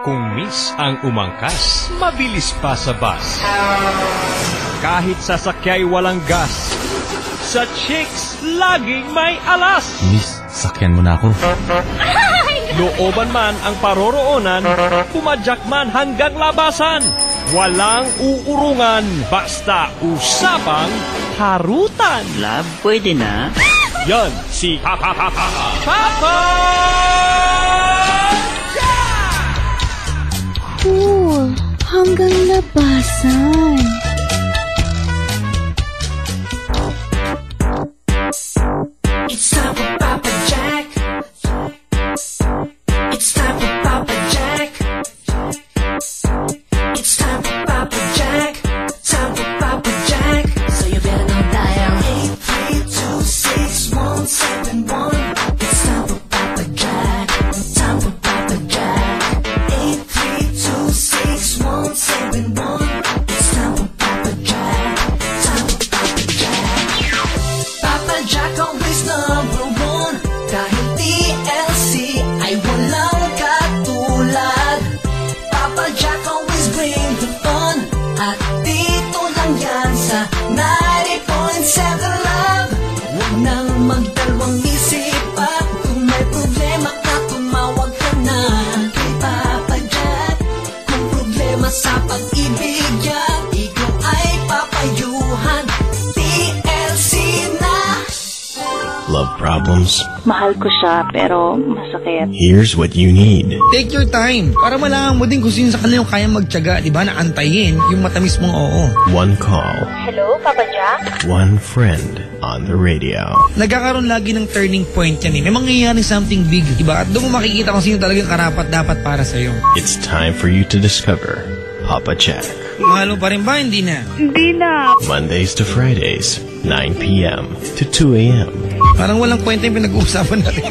Kung miss ang umangkas, mabilis pa sa bus. Kahit sasakyay walang gas, sa chicks laging may alas. Miss, sakyan mo na ako. Looban man ang paroroonan, pumadyak man hanggang labasan. Walang uurungan, basta usapang harutan. Love, pwede na? Yan si Papa Cool, hanggang labasan. It's time for Papa Jack. It's time for Papa Jack. It's time for Papa Jack. Time for Papa Jack. So you better not dial 8326171. It's time for Papa Jack. Time for Papa Jack. 8326171. It's time for Papa Jack. Time for Papa Jack. Papa Jack always number one. Dahil TLC ay walang katulad. Papa Jack always bring the fun. At dito lang yan sa 90.7 Love. Huwag nang magdalawang isip at kung may problema ka, tumawag ka na kay Papa Jack. Kung problema sa pag-ibig yan, ikaw ay papayuhan. TLC na. Love problems? Mahal ko siya, pero masakit. Here's what you need. Take your time para malaman mo din kung sino sa kanila yung kayang magtiyaga, di ba, na antayin yung matamis mong oo. One call. Hello, Papa Jack? One friend on the radio. Nagkakaroon lagi ng turning point yan eh. May mangyayari something big, di ba? At doon mo makikita kung sino talagang karapat dapat para sa'yo. It's time for you to discover Papa Jack. Mahal mo pa rin ba? Hindi na. Hindi na. Mondays to Fridays, 9 p.m. to 2 a.m. Parang walang kwenta yung pinag-uusapan natin.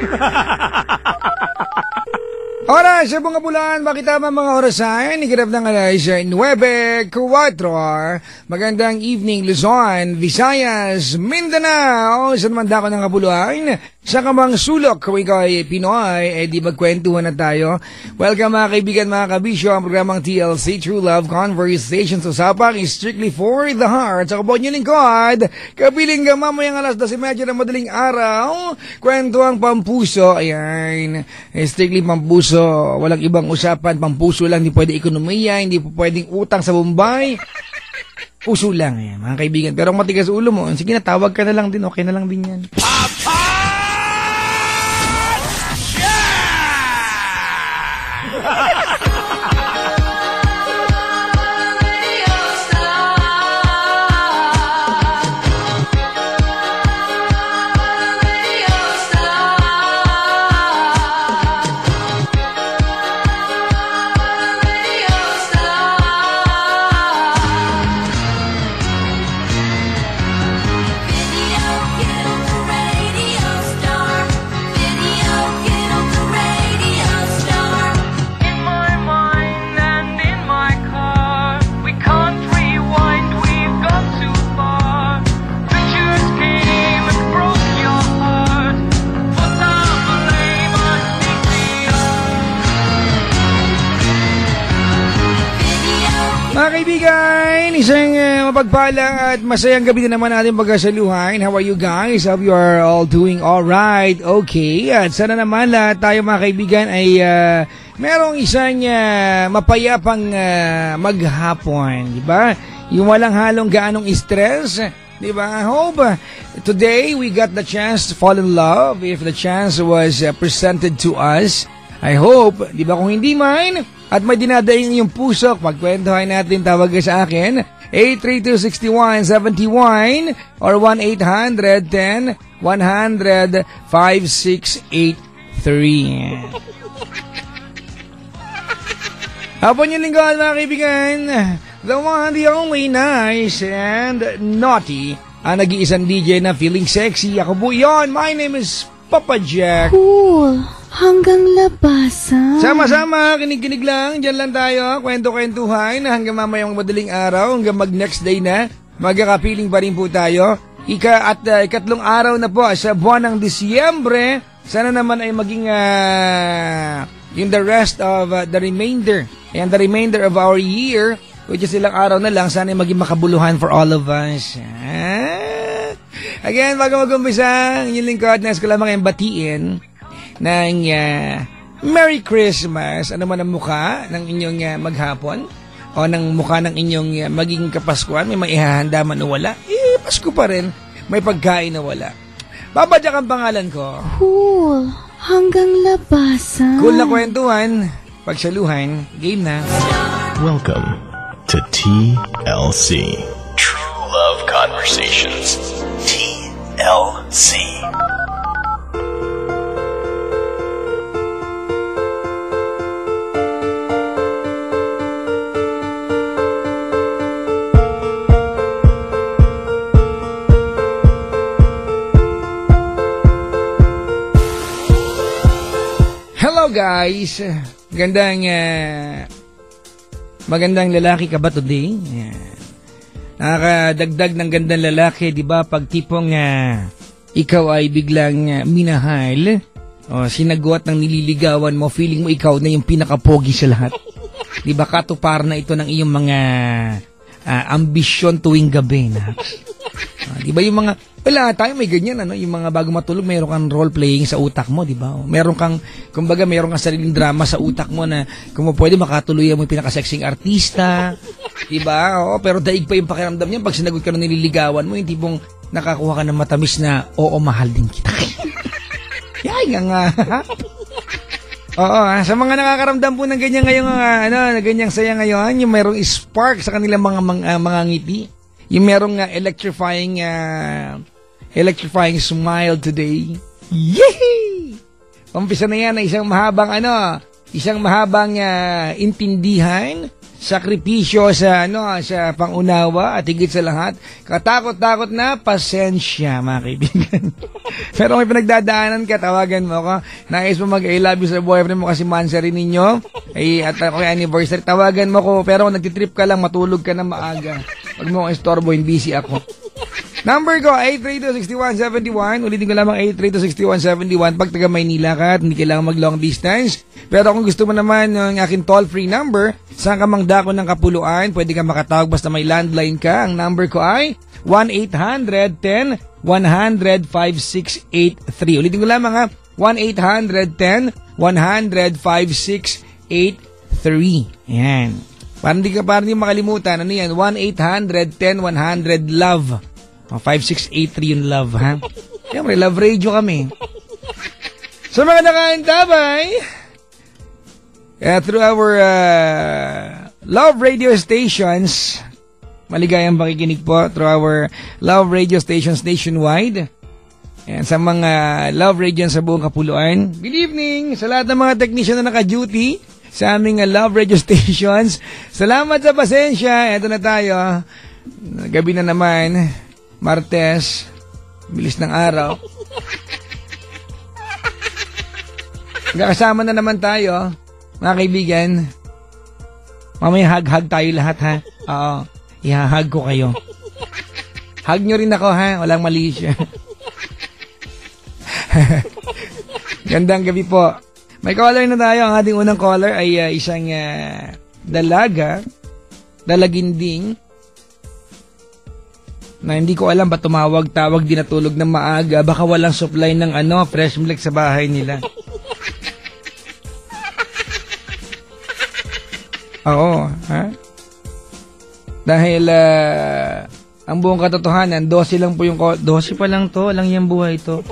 Oras, sa mga bulan, bakit tama mga orasan? Ikinap ng alas 9:04. Magandang evening, Luzon, Visayas, Mindanao. Sa naman dako ng kabuluhan, sa kamang sulok, kung ikaw ay Pinoy, di magkwentuhan na tayo. Welcome mga kaibigan, mga kabisyo, ang programang TLC, True Love Conversations. Usapang is strictly for the heart. Sa kabon nyo lingkod, kapiling ka mamayang alas 12:30 ng madaling araw. Kwentuang pampuso, ayan, strictly pampuso. Walang ibang usapan, pampuso lang, hindi pwede ekonomiya, hindi po pwedeng utang sa Bombay. Puso lang, ayan, mga kaibigan. Pero kung matigas ulo mo, sige na, tawag ka na lang din, okay na lang din yan. Mga kaibigan, isang mapagpala at masayang gabi din naman natin pagkasaluhan. How are you guys? Hope you are all doing alright. Okay, at sana naman lahat tayo mga kaibigan ay merong isang mapayapang maghapon, di ba? Yung walang halong gaanong stress, di ba? I hope today we got the chance to fall in love if the chance was presented to us. I hope, di ba, kung hindi man, at may dinadaing yung puso, pagkwentuhan natin, tawag ka sa akin, 832-6171 or 1-800-10-100-5683. Hapon yung lingkod mga kaibigan, the one, the only, nice and naughty, ang nag-iisang DJ na feeling sexy. Ako po yun, my name is Papa Jack. Cool, hanggang labasan. Sama-sama, kinig-kinig lang, dyan lang tayo, kwento-kwentuhan, hanggang mamayang madaling araw, hanggang mag-next day na, magkakapiling pa rin po tayo. Ikatlong araw na po sa buwan ng Disyembre. Sana naman ay maging yung the rest of the remainder of our year, which is ilang araw na lang, sana maging makabuluhan for all of us. Again, bago mag-umpisa, inyong lingkod, nais ko lamang kayong batiin ng Merry Christmas. Ano man ang mukha ng inyong maghapon o ng mukha ng inyong magiging kapaskuhan, may maihahanda man o wala, Pasko pa rin, may pagkain na wala. Papa Jack ang pangalan ko. Cool. Hanggang labasan. Cool na kwentuhan, pagsaluhan, game na. Welcome to TLC. True Love Conversations. TLC. Hello guys, magandang lalaki ka ba today? Nakakadagdag ng gandang lalaki, di ba? Pag tipong ikaw ay biglang minahal o sinagot ng nililigawan mo, feeling mo ikaw na yung pinakapogi sa lahat. Di ba? Katupar na ito ng iyong mga ambisyon tuwing gabi. Di ba yung mga, wala tayo may ganyan, ano? Yung mga bago matulog, mayroon kang role playing sa utak mo, di ba? Meron kang, kumbaga, mayroon kang sariling drama sa utak mo na kung pwede makatuluyan mo yung pinakasexing artista, di ba? Oo, pero daig pa yung pakiramdam niya pag sinagot ka ng nililigawan mo, yung tipong nakakuha ka ng matamis na, oo, mahal din kita. Yay nga. Oo, sa mga nakakaramdam po ng ganyan ngayong, ganyang saya ngayon, yung mayroong spark sa kanilang mga ngiti. Yung merong electrifying smile today. Yay! Umpisa na yan na isang mahabang intindihan, sakripisyo sa pangunawa at higit sa lahat, katakot-takot na pasensya, mga kaibigan. Pero may pinagdadaanan ka, tawagan mo ako. Nais mo mag-I love you sa boyfriend mo kasi mansari ninyo. At ako yung anniversary, tawagan mo ko. Pero kung nagtitrip ka lang, matulog ka na maaga. Pag mo akong istorbo, busy ako. Number ko, 832-6171. Ulitin ko lamang 832-6171. Pag taga Maynila ka at hindi kailangan mag-long distance. Pero kung gusto mo naman ng aking toll-free number, saan ka mang dako ng Kapuluan, pwede ka makatawag basta may landline ka. Ang number ko ay 1-800-10-100-5683. Ulitin ko lamang ha, 1-800-10-100-5683. Yan. Para hindi makalimutan, ano yan? 1-800-10-100-LOVE. 5683 yung love, ha? Siyempre, love radio kami. Sa mga nakaantabay, through our love radio stations, maligayang pakikinig po through our love radio stations nationwide. And sa mga love radio sa buong Kapuluan, good evening sa lahat ng mga technician na naka-duty sa aming love radio stations. Salamat sa pasensya. Eto na tayo. Gabi na naman. Martes. Bilis ng araw. Magkakasama na naman tayo, mga kaibigan. Mamaya hug tayo lahat, ha? Oo. Ihahag ko kayo. Hug nyo rin ako, ha? Walang mali siya. Gandang gabi po. May caller na tayo. Ang ating unang caller ay isang dalaginding, na hindi ko alam ba tumawag-tawag, di natulog ng maaga. Baka walang supply ng fresh milk sa bahay nila. Oo, ha? Dahil ang buong katotohanan, 12 lang po yung 12 pa lang to, lang yung buhay to.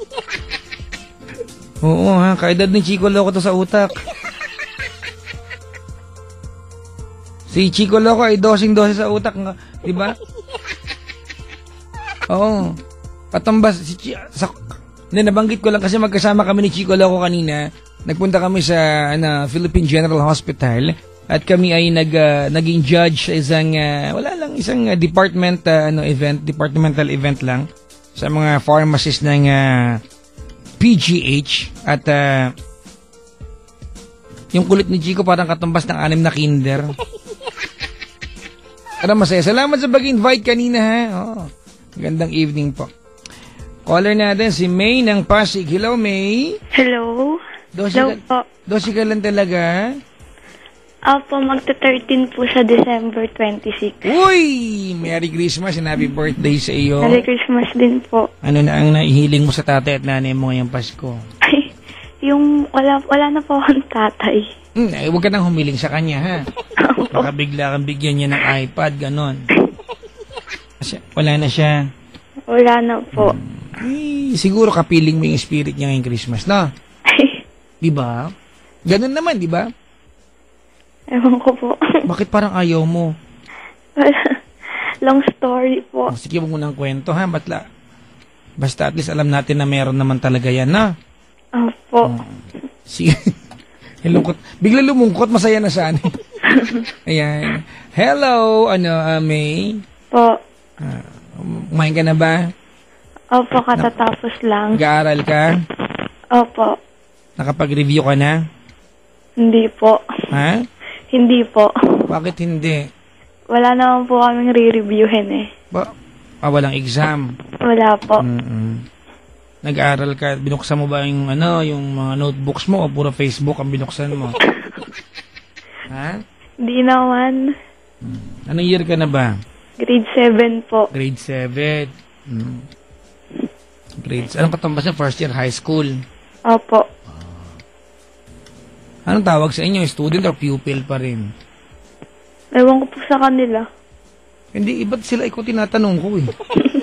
Oo, ha? Kaedad ni Chico Loco to sa utak. Si Chico Loco ay 12 sa utak, di ba? Oo. Patambas nabanggit ko lang kasi magkasama kami ni Chico Loco kanina. Nagpunta kami sa Philippine General Hospital at kami ay naging judge sa isang departmental event lang sa mga pharmacists ng PGH at yung kulit ni Chico parang katumbas ng 6 na kinder. Pero masaya. Salamat sa pag-invite kanina, ha. Oo. Gandang evening po. Caller natin si May ng Pasig. Hello, May. Hello? Hello po. 12 ka lang talaga? Opo, magta-13 po sa December 26. Uy! Merry Christmas and happy birthday sa iyo. Merry Christmas din po. Ano na ang naihiling mo sa tatay at nanay mo ngayong Pasko? Ay, yung wala na po akong tatay. Huwag ka nang humiling sa kanya, ha? Baka bigla kang bigyan niya ng iPad, ganon. Wala na siya. Wala na po. Siguro kapiling mo yung spirit niya ngayong Christmas, no? Diba? Ganon naman, diba? Ewan ko po. Bakit parang ayaw mo? Long story po. Sige, huwag mo nang kwento, ha? Basta at least alam natin na meron naman talaga yan, na? Opo. Sige. Lungkot. Bigla lumungkot, masaya na sana. Ayan. Hello, May? Po. Kumain ka na ba? Opo, katatapos lang. Nag-aaral ka? Opo. Nakapag-review ka na? Hindi po. Ha? Hindi po. Bakit hindi? Wala naman po kaming re-reviewin eh. Walang exam? Wala po. Nag-aaral ka, binuksan mo ba yung mga notebooks mo o puro Facebook ang binuksan mo? Ha? Hindi naman. Anong year ka na ba? Grade 7 po. Grade 7. Anong katumbas na? First year high school? Opo. Anong tawag sa inyo? Student or pupil pa rin? Ewan ko po sa kanila. Hindi, iba't sila ikaw tinatanong ko eh.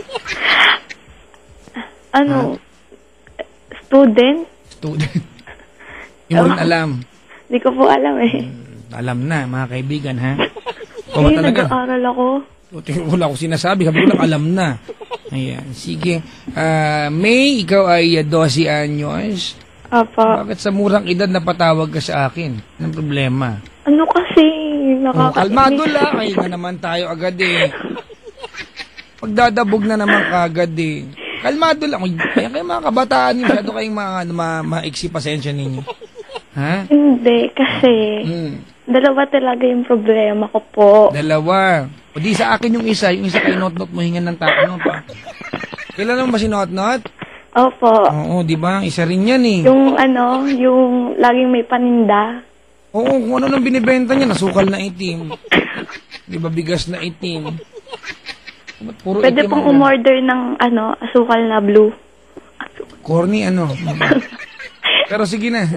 Student? Student. Hindi mo rin alam. Hindi ko po alam eh. Alam na, mga kaibigan, ha? Hindi, nag-aaral ako. Wala akong sinasabi. Sabi ko lang, alam na. Ayan, sige. May, ikaw ay 12 anyos. Apa. Bakit sa murang edad napatawag ka sa akin? Anong problema? Ano kasi? Kalmado lang. Ay na naman tayo agad eh. Pagdadabog na naman kagad eh. Kalmado lang. Kaya kayo mga kabataan, masyado kayong maiksi pasensya ninyo. Ha? Hindi, kasi dalawa talaga yung problema ko po. Dalawa. O di sa akin yung isa kay Not-Not mo hingan ng tanong pa. Kailan mo ba si Not-Not? Opo. Oo, di ba? Isa rin yan eh. Yung yung laging may paninda. Oo, kung ano nang binibenta niya, nasukal na itim. Di ba, bigas na itim. Puro Pwede itim pong ang- umorder ng asukal na blue. Corny, Pero sige na.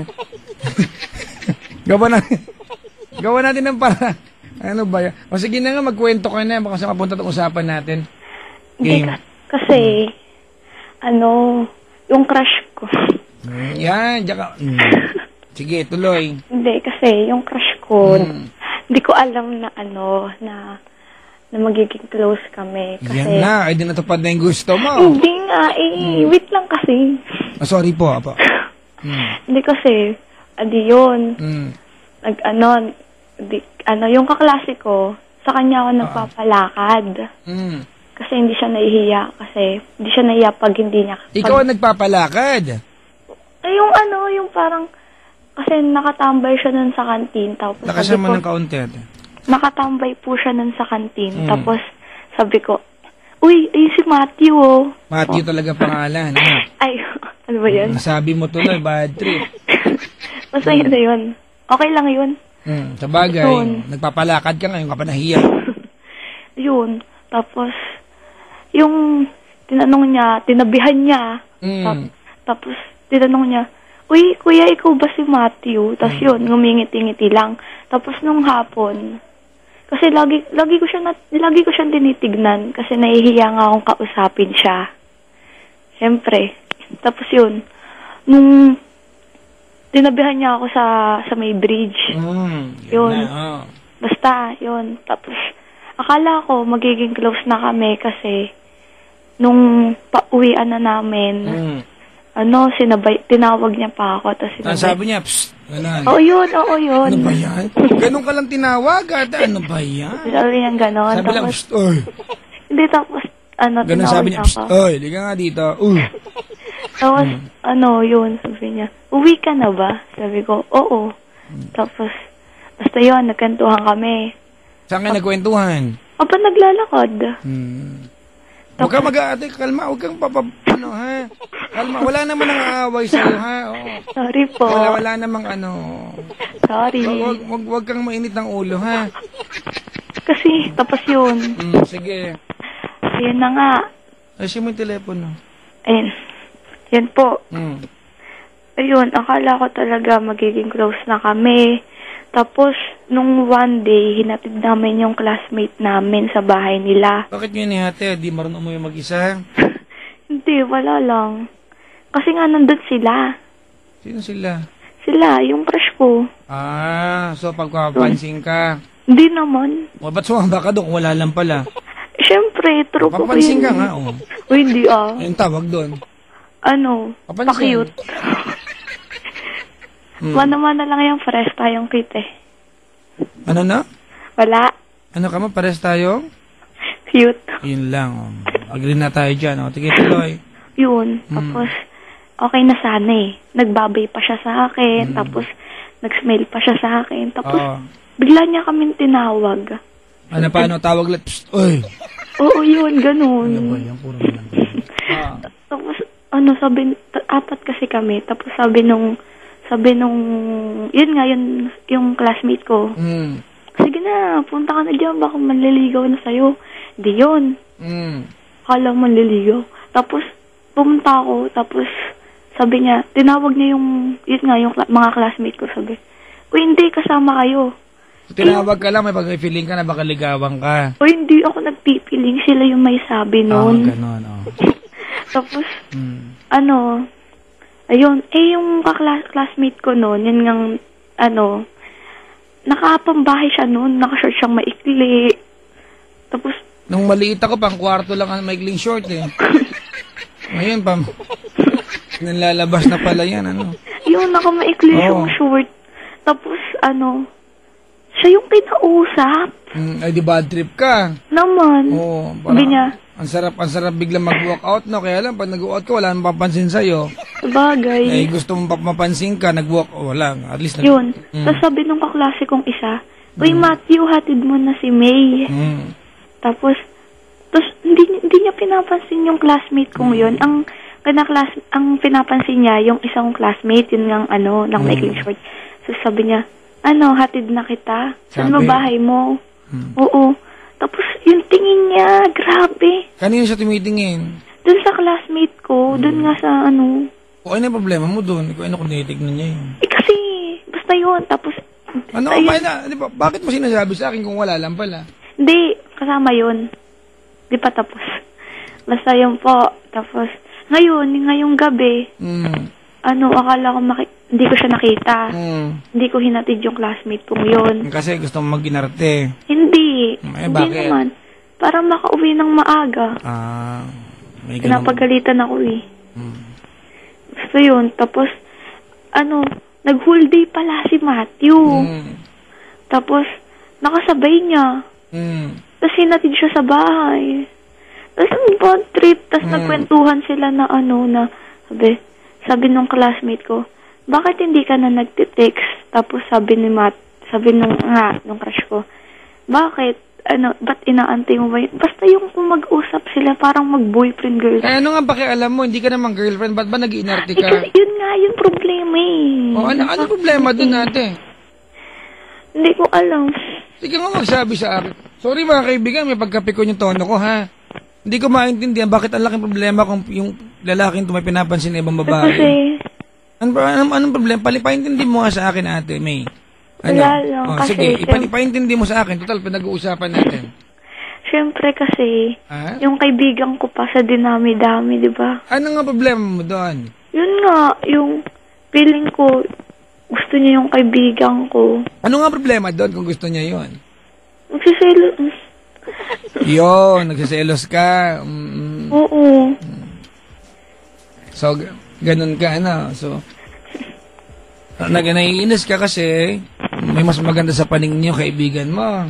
Gawa natin ng para. Ano ba yan? O sige na nga, magkwento ka na. Baka sa mapunta itong usapan natin. Hindi, Game. kasi, yung crush ko. Yan, tsaka. Sige, tuloy. Hindi, kasi yung crush ko, hindi ko alam na na magiging close kami. Kasi, Yan na, ay di natupad na yung gusto mo. hindi nga wait lang kasi. Sorry po, apo. Hindi kasi, yun. Yung kaklase ko, sa kanya ako nagpapalakad. Kasi hindi siya nahihiya. Kasi hindi siya nahihiya pag hindi niya... Ikaw ang nagpapalakad? Yung parang... Kasi nakatambay siya nun sa kantin. Tapos Nakasama sabi ko, ng kaunti. nakatambay po siya nun sa kantin. Tapos sabi ko, uy, si Matthew oh. Matthew talaga pangalan. Ay, ano ba yun? Nasabi mo tuloy, bad trip. Basta yun na yun. Okay lang yun. Sa bagay, Yun. nagpapalakad ka ngayon ka pa nahiya. Yun. Tapos, yung tinanong niya, tinabihan niya. Tapos, tinanong niya, uy, kuya, ikaw ba si Matthew? Tapos yun, ngumingiti-ngiti lang. Tapos nung hapon, kasi lagi ko siyang tinitignan kasi nahihiya nga akong kausapin siya. Siyempre. Tapos yun, nung tinabihan niya ako sa may bridge. Yun. Basta, yun. Tapos, akala ko magiging close na kami kasi nung pauwian na namin, tinawag niya pa ako. Tapos Sabi niya, psst, ganun. Oo yun. Ano ba yan? Ganun ka lang tinawag, ata. Ano ba yan? Sabi niya gano'n. Sabi lang, psst, oy. Hindi, tapos, Ganun tinawag sabi niya, ako. psst, oy, liga nga dito. Tapos, yun, sabi niya, uwi ka na ba? Sabi ko, oo. Tapos, basta yun, nagkantuhan kami. Saan kayo nagkwentuhan? Naglalakad. Huwag kang mag-aate, kalma. Huwag kang ha? Kalma. Wala naman ang aaway sa'yo, ha? Oo. Sorry po. Wala namang Sorry. Huwag kang mainit ng ulo, ha? Kasi, tapos yun. Sige. Ayun na nga. Ayusin mo yung telepono. Ayun. Yan po. Mm. Ayun, akala ko talaga magiging close na kami. Tapos, nung one day, hinatid namin yung classmate namin sa bahay nila. Bakit nyo nihati? Di marunong mo yung mag-isa? Hindi, wala lang. Kasi nga nandun sila. Sino sila? Sila, yung crush ko. So pagpapansin ka. Hindi naman. Ba't sumamba ka doon kung wala lang pala? Siyempre, true ko Papansin yun. ka nga, O, hindi Yung tawag doon. Pa-cute. Mana-mana lang yung fresh tayong cute eh. Ano na? Wala. Ano ka mo? Pares tayo? Cute. Yun lang. Agree na tayo dyan. Tige tuloy. Yun. Tapos, okay na sana eh. Nagbabay pa siya sa akin. Tapos, nag-smile pa siya sa akin. Tapos, bigla niya kaming tinawag. Paano? Tawag lang. Psst, oy! Oo, yun. Ganun. Yan, puro lang. Tapos, sabi, apat kasi kami. Tapos sabi nung, yun nga, yung classmate ko. Sige na, punta ka na dyan, baka manliligaw na sa'yo. Di yun. Kala manliligaw. Tapos, pumunta ako, tapos, sabi niya, tinawag niya yung mga classmate ko, sabi, uy, hindi, kasama kayo. Tinawag ka lang, may pag-feeling ka na baka ligawan ka. Uy, hindi ako nagpipiling, sila yung may sabi nun. Ganon, Tapos, ayun, yung classmate ko noon, yun ngang, nakapambahay siya noon, nakashort siyang maikli. Tapos, nung maliit ako, pang kwarto lang ang maikling short eh. Ngayon, nalalabas na pala yan, yun, nakamaikli siyang short. Tapos, siya yung pinausap. Ay, di bad trip ka. Naman. Sabi niya, ang sarap biglang mag-walk out, no? Kaya lang, pag nag-walk out ka, wala nang papansin sa'yo. Bagay. Eh, gusto mong mapansin ka, nag-walk, wala. At least, yun. Tapos sabi nung kaklase kong isa, uy, Matthew, hatid mo na si May. Tapos, hindi niya pinapansin yung classmate kong yun. Ang pinapansin niya, yung isang classmate, yun ng ng maikling short. So, sabi niya, hatid na kita. Saan ba bahay mo? Oo. Tapos, yung tingin niya, grabe. Kanino siya tumitingin? Doon sa classmate ko, doon nga sa ano yung problema mo doon? Kung tinitignan niya yun? Kasi, basta yun. Tapos, bakit mo sinasabi sa akin kung wala lang pala? Hindi, kasama yun. Di pa tapos. Basta yun po. Tapos, ngayong gabi, akala ko hindi ko siya nakita. Hindi ko hinatid yung classmate kong yun. Kasi gusto mo mag-inarte. Hindi. Hindi bakit? naman. Para makauwi ng maaga. May pinapagalitan ako eh. So yun. Tapos, nag-whole day pala si Matthew. Tapos, nakasabay niya. Tapos hinatid siya sa bahay. Tapos ang bad trip. Tapos nagkwentuhan sila na sabi nung classmate ko, bakit hindi ka na nagtitext? Tapos sabi nung crush ko, bakit? Ba't inaantay mo ba yun? Basta yung kung mag-usap sila, parang mag-boyfriend, girlfriend. Ano nga pakialam mo? Hindi ka naman girlfriend. Ba't ba nag-iinarte ka? Kasi yun nga yung problema eh. Ano problema dun ate? Hindi ko alam. Sige nga magsabi sa akin. Sorry mga kaibigan, may pagkapiko yung tono ko ha. Hindi ko maintindihan bakit ang laking problema kung yung lalaking may pinapansin na ibang babae. Kasi, anong problema? Palipaintindi mo nga sa akin, ate May. Wala lang. Kasi, sige, ipaintindi mo sa akin. Total, pinag-uusapan natin. Siyempre kasi, yung kaibigan ko pa sa dinami-dami, di ba? Ano nga problema mo doon? Yun nga, yung feeling ko, gusto niya yung kaibigan ko. Ano nga problema doon kung gusto niya yun? Nagsiselos. Yun, nagsiselos ka. Oo. So, ganun ka, So, naiinis ka kasi may mas maganda sa paningin niyo, kaibigan mo.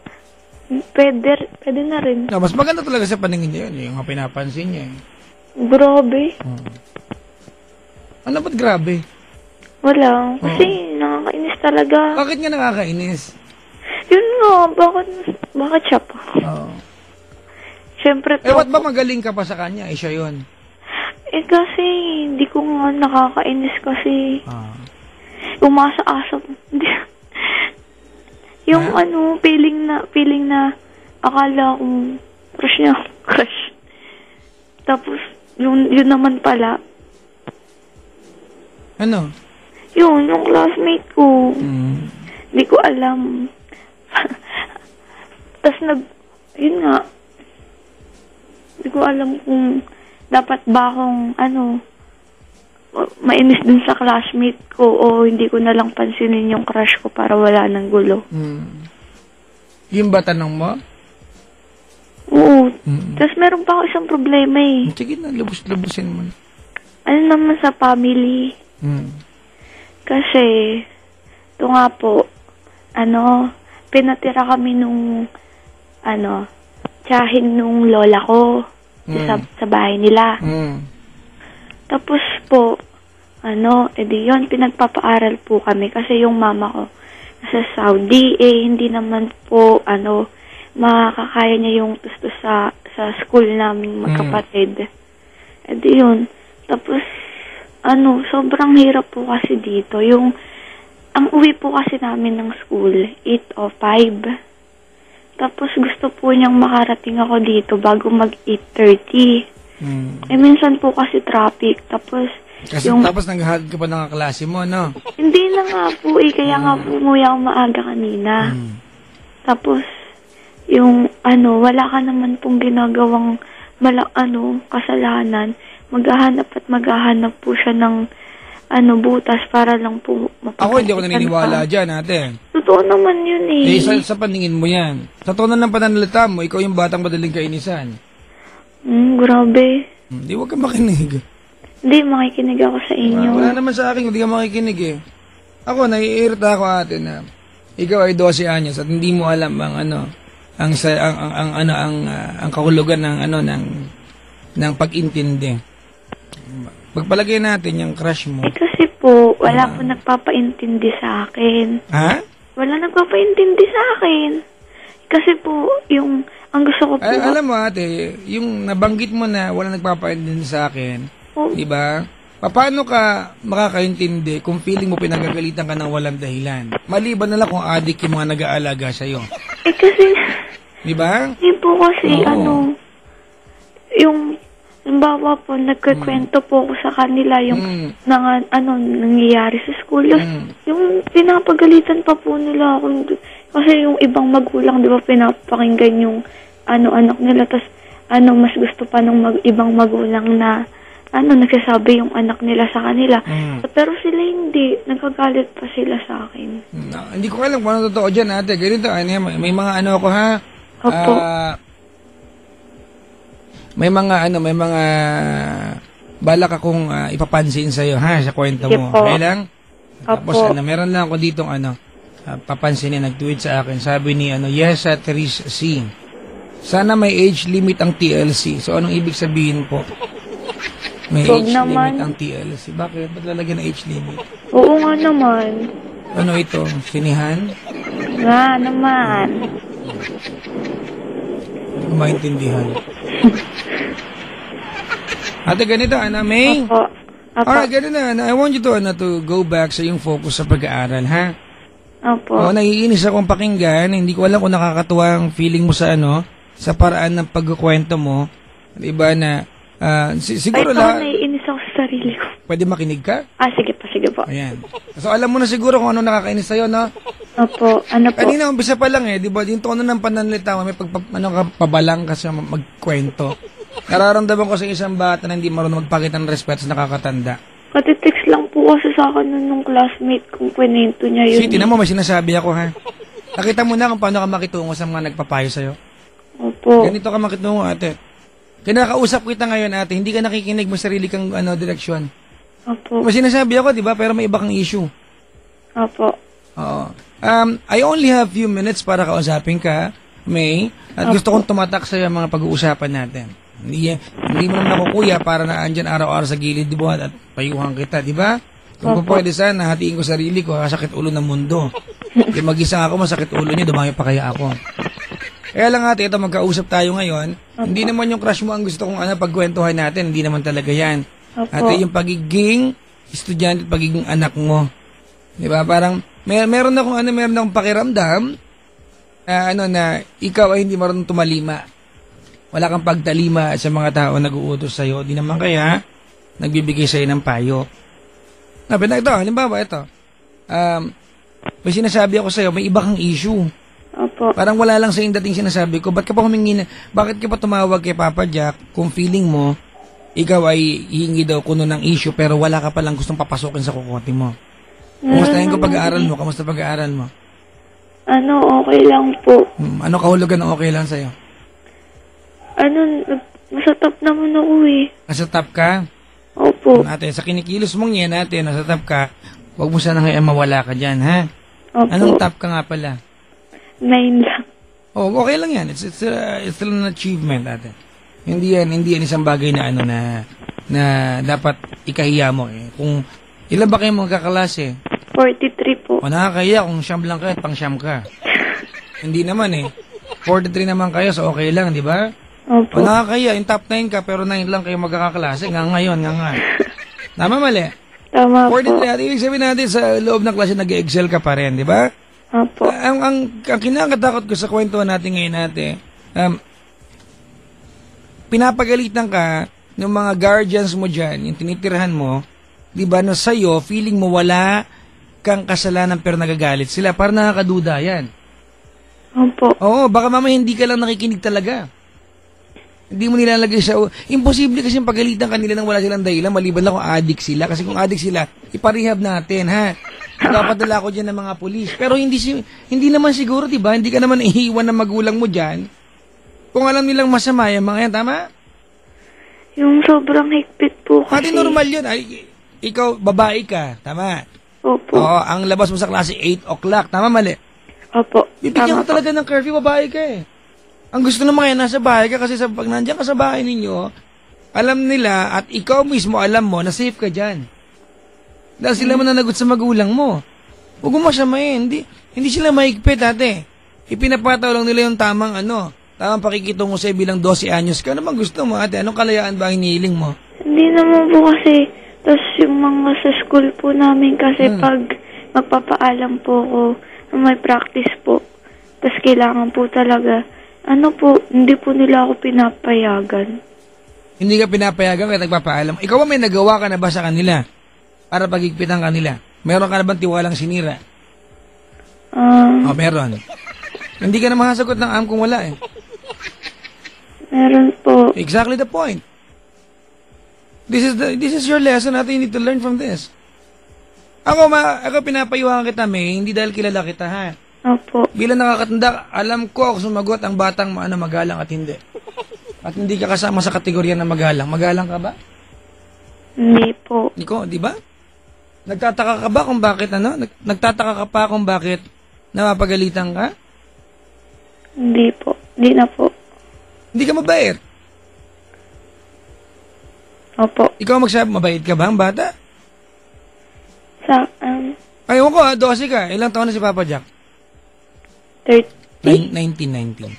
Pwede na rin. No, mas maganda talaga sa paningin niya yun, yung pinapansin niya. Grabe. Ano ba't grabe? Wala. Kasi nakakainis talaga. Bakit nga nakakainis? Yun nga, bakit siya pa? Oo. Siyempre Eh, what ba magaling ka pa sa kanya? Eh, siya yun. Eh, kasi, hindi ko nga nakakainis kasi. Umasa-asa. Yung feeling na akala kong crush niya. Crush. Tapos, yun naman pala. Ano? Yung classmate ko. Hindi ko alam. Tapos yun nga. Hindi ko alam kung dapat ba akong, mainis dun sa classmate ko o hindi ko na lang pansinin yung crush ko para wala ng gulo. Yung ba tanong mo? Oo. Tapos meron pa ako isang problema eh. Sige na, lubos-lubusin mo. Ano naman sa family? Kasi, ito nga po, pinatira kami nung, tiyahin nung lola ko sa bahay nila. Tapos po, edi yun, pinagpapaaral po kami kasi yung mama ko nasa Saudi, hindi naman po, makakaya niya yung gusto sa school namin magkapatid. Edi yun. Tapos, sobrang hirap po kasi dito. Ang uwi po kasi namin ng school, 8 o 5. Tapos gusto po niyang makarating ako dito bago mag 8:30. Eh minsan po kasi traffic. Tapos tapos naghahalad ka pa ng kaklase mo, no? Hindi na nga po kaya nga po umuwi ako maaga kanina. Tapos wala ka naman pong ginagawang kasalanan. Maghahanap po siya ng butas para lang po ako hindi ako naniniwala dyan, ate. Totoo naman yun eh. Sa paningin mo yan. Sa tono ng pananalita mo, ikaw yung batang madaling kainisan. Grabe. Hindi, huwag ka makinig. Hindi, makikinig ako sa inyo. Wala naman sa akin, hindi ka makikinig eh. Ako, naiirita ako ate na ikaw ay 12 anyos at hindi mo alam ang kahulugan ng pag-intindi. Pagpalagay natin yung crush mo. Kasi po, wala po nagpapaintindi sa akin. Ha? Wala nagpapaintindi sa akin. Kasi po, ang gusto ko po... alam mo ate, yung nabanggit mo na wala nagpapaintindi sa akin, diba? Paano ka makakaintindi kung feeling mo pinagagalitan ka ng walang dahilan? Maliban na lang kung adik yung mga nag-aalaga sa'yo. Kasi... Diba? Hindi po kasi, Halimbawa po, nagkikwento po ako sa kanila yung nangyayari sa school. Yung pinapagalitan pa po nila ako. Kasi yung ibang magulang, di ba, pinapakinggan yung anak nila. Tapos, mas gusto pa ng ibang magulang na nagsasabi yung anak nila sa kanila. Pero sila hindi. Nagkagalit pa sila sa akin. Hindi ko alam kung ano totoo dyan, ate. Ganito, may mga ako ha. Opo. May mga balak akong ipapansin sa'yo, ha, sa kwento mo. Okay lang? Tapos, meron lang ako ditong, papansinin, nag-tweet sa akin. Sabi ni, Yesa Therese C. Sana may age limit ang TLC. So, anong ibig sabihin po? May age limit ang TLC. Bakit? Ba't lalagyan ng age limit? Oo nga naman. Ano ito? Sinihan? Nga naman. Hindi ko maintindihan. Ate, ganito, May? Opo. Alright, ganito na. I want you to go back sa yung focus sa pag-aaral, ha? Opo. Naiinis akong pakinggan. Hindi ko alam kung nakakatuwa ang feeling mo sa sa paraan ng pagkukwento mo. Diba na, siguro lang... naiinis ako sa sarili ko. Pwede makinig ka? Sige po. Ayan. So, alam mo na siguro kung ano nakakainis sa'yo, no? Opo. Po? Kanina, umpisa pa lang diba? Yung tono ng pananalita, may pabalang ka sa magkwento. Nararamdaman ko sa isang bata na hindi marunong magpakita ng respeto sa nakakatanda. Katitext lang po kasi sa akin nung classmate kung kwento niya yun. Tinan mo, may sinasabi ako, ha? Nakita mo na kung paano ka makitungo sa mga nagpapayo sa'yo? Opo. Ganito ka makitungo, ate. Kinakausap kita ngayon, ate. Hindi ka nakikinig mo sarili kang direksyon. Opo. May sinasabi ako, di ba? Pero may iba kang issue. Opo. Oo. I only have few minutes para kausapin ka, May. At gusto kong tumatak sa'yo ang mga pag-uusapan natin. Hindi mo naman ako, kuya, para na andyan araw-araw sa gilid, di ba? At payuhan kita, di ba? Kung pwede sana, hatiin ko sarili ko, sakit ulo ng mundo. Yung mag-isa ako, masakit ulo niya, dumami pa kaya ako. Kaya lang ate, ito magkausap tayo ngayon. Hindi naman yung crush mo ang gusto kong pagkwentuhan natin. Hindi naman talaga yan. Opo. Ate, yung pagiging estudyante at pagiging anak mo. Di ba? Parang, meron akong pakiramdam na ikaw ay hindi marunong tumalima. Wala kang pagtalima sa mga tao na nag-uutos sa'yo. Di naman kaya, nagbibigay sa'yo ng payo. Ito, halimbawa, ito. May sinasabi ako sa'yo, may iba kang issue. Opo. Parang wala lang sa yung dating sinasabi ko, bakit ka pa tumawag kay Papa Jack kung feeling mo, ikaw ay hihingi daw kuno ng issue pero wala ka palang gustong papasukin sa kukote mo. Kumustahin ko pag-aaral mo? Kamusta pag-aaral mo? Okay lang po. Ano kahulugan ng okay lang sa'yo? Nasa top naman ako eh. Nasa top ka? Opo. Ate, sa kinikilos mong yan natin, nasa top ka, huwag mo sana ngayon mawala ka dyan, ha? Opo. Anong top ka nga pala? 9 lang. Oh, okay lang yan. It's still an achievement, ate. Hindi yan isang bagay na dapat ikahiya mo eh. Kung ilan ba kayo mga kaklase? 43 po. O nakakahiya kung siyam lang ka at pang siyam ka. Hindi naman eh. 43 naman kayo, so okay lang, di ba? Opo. O nakakahiya, yung top 9 ka, pero 9 lang kayo magkakaklase. Ngayon. Tama mali? Tama po. 43, at ibig sabihin natin sa loob ng klase nag-excel ka pa rin, di ba? Opo. Ang kinakatakot ko sa kwentuhan natin ngayon natin, pinapagalitan ka ng mga guardians mo dyan, yung tinitirahan mo, di ba, na sa'yo, feeling mo wala kang kasalanan pero nagagalit sila. Para nakakaduda yan. Opo. Oo, baka mamaya hindi ka lang nakikinig talaga. Hindi mo nilalagay sa... Imposible kasi pagalitan kanila nang wala silang dahilan, maliban lang kung addict sila. Kasi kung addict sila, iparehab natin, ha? Nagpapadala ko dyan ng mga pulis. Pero hindi naman siguro, diba? Hindi ka naman iiwan ng magulang mo dyan. Kung alam nilang masama yung mga yan, tama? Yung sobrang higpit po kasi. Pati normal yun. Ay, ikaw, babae ka, tama? Opo. Oo, ang labas mo sa klase 8 o'clock, tama mali? Opo. Bibigyan Tama ko talaga ng curfew, babae ka eh. Ang gusto naman kaya nasa bahay ka kasi pag nandiyan ka sa bahay ninyo, alam nila at ikaw mismo alam mo na safe ka dyan. Dahil sila mananagot sa magulang mo. Huwag mo masamayin. Hindi sila mahigpit, ate. Ipinapataw lang nila yung tamang tamang pakikitungo sa bilang 12 anyos ka. Ano bang gusto mo, ate? Anong kalayaan ba ang hinihiling mo? Hindi naman po kasi, tapos yung mga sa school po namin kasi pag magpapaalam po ako, may practice po, tapos kailangan po talaga, hindi po nila ako pinapayagan. Hindi ka pinapayagan kaya nagpapaalam. Ikaw ba may nagawa ka na ba sa kanila para pagigpitan kanila? Meron ka na bang tiwalang sinira? Meron. Hindi ka na makasagot ng kung wala eh. Meron po. Exactly the point. This is your lesson natin. You need to learn from this. Ako pinapayuhan kita, May, hindi dahil kilala kita, ha? Opo. Bilang nakakatanda, alam ko ako sumagot ang batang magalang at hindi. At hindi ka kasama sa kategorya ng magalang. Magalang ka ba? Hindi po. Di ba? Nagtataka ka ba kung bakit Nagtataka ka pa kung bakit napapagalitan ka? Hindi po. Hindi na po. Hindi ka mabait. Opo. Ikaw magsabi, mabait ka ba ang bata? Ayaw ko 12 ka. Ilang taon na si Papa Jack? 30. 19.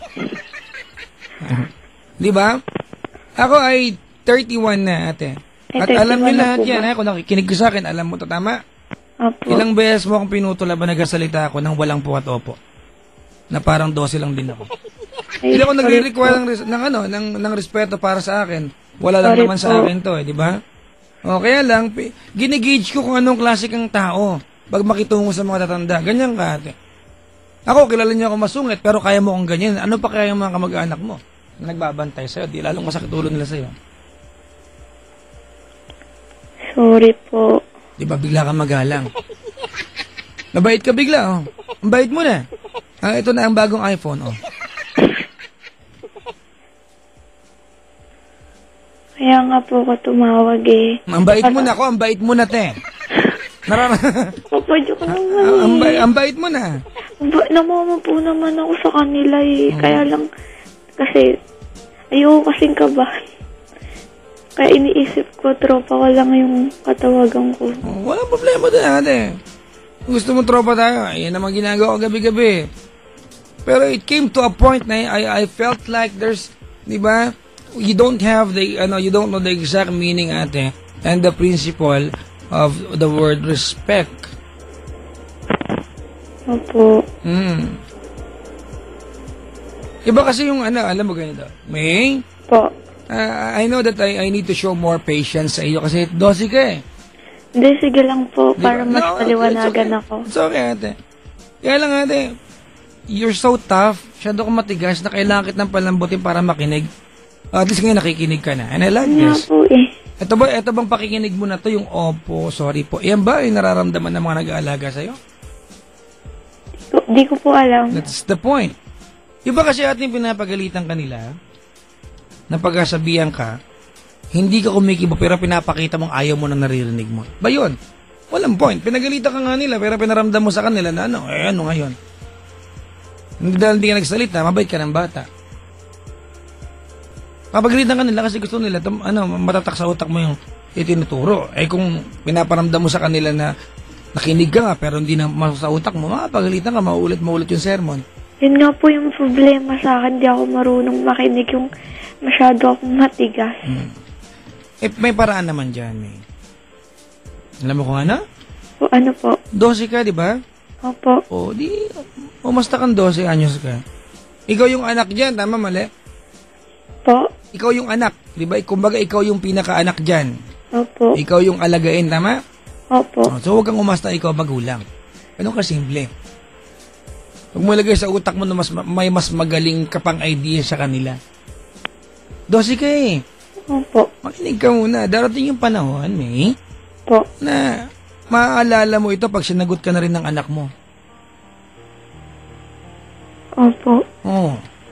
Di ba? Ako ay 31 na, ate. At alam niyo lahat yan, ha? Kung nakikinig ko sa akin, alam mo to, tama? Opo. Ilang beses mo akong pinutula ba nagsasalita ako nang walang po at opo? Na parang 12 lang din ako. Hindi ako nagre-require ng respeto para sa akin. Wala lang naman sa akin to, di ba? O, kaya lang, ginigage ko kung anong klase kang tao pag makitungo sa mga tatanda. Ganyan ka, ate. Ako, kilala niyo ako masungit, pero kaya mo akong ganyan. Ano pa kaya yung mga kamag-anak mo na nagbabantay sa'yo? Di lalong masakit ulo nila sa'yo. Sorry po. Di ba, bigla ka magalang. Nabait ka bigla, oh. Ang bait mo na. Ito na ang bagong iPhone, oh. Kaya nga po ako tumawag eh. Ang bait mo na ako, ang bait mo na, te. Papa, joke naman eh. Ang bait mo na. Namama po naman ako sa kanila eh. Kaya lang, kasi, ayoko kasing kabahan. Kaya iniisip ko, tropa ko lang yung katawagan ko. Walang problema doon, ate. Gusto mo tropa tayo, yan naman ginagawa ko gabi-gabi. Pero it came to a point na I felt like there's, di ba, you don't have the, you don't know the exact meaning, ate, and the principle of the word respect. Opo. Iba kasi yung alam mo ganito. May, Po. I know that I need to show more patience sa iyo kasi 12 ka eh. Hindi, sige lang po, Di para ba? mas No, paliwanagan it's okay. ako. It's okay, ate. Kaya lang, ate, you're so tough, masyado ka matigas na kailangan kitang palambutin para makinig. At least ngayon nakikinig ka na. And I like Nga this. po eh. Ito bang pakikinig mo na to, yung opo, sorry po. Yan ba yung nararamdaman ng mga nag-aalaga sa'yo? Di ko po alam. That's the point. Iba kasi ating pinapagalitan kanila, na pagkasabihan ka, hindi ka kumikibo pero pinapakita mong ayaw mo na naririnig mo. Ba yun? Walang point. Pinagalitan ka nga nila pero pinaramdam mo sa kanila na ano ngayon. Hindi dahil hindi ka nagsalita, mabait ka ng bata. Papagalitan ka nila kasi gusto nila matatak sa utak mo yung itinuturo. Kung pinaparamdam mo sa kanila na nakinig ka nga pero hindi na sa utak mo, mapagalitan ka, maulit yung sermon. Yun nga po yung problema sa akin. Di ako marunong makinig, yung masyado akong matigas. May paraan naman dyan, may. Alam mo kung ano? O ano po? 12 ka, di ba? Opo. Umasta kang 12 anyos ka. Ikaw yung anak dyan, tama, mali? Po? Ikaw yung anak, di ba? Kumbaga, ikaw yung pinaka-anak dyan. Opo. Ikaw yung alagain, tama? Opo. So, huwag kang umasta, ikaw magulang. Ganun ka simple. Huwag mo lagay sa utak mo na may mas magaling ka pang idea sa kanila. 12 ka eh. Opo. Makinig ka muna. Darating yung panahon, may, Po. na maaalala mo ito pag sinagot ka na rin ng anak mo. Opo. Oo.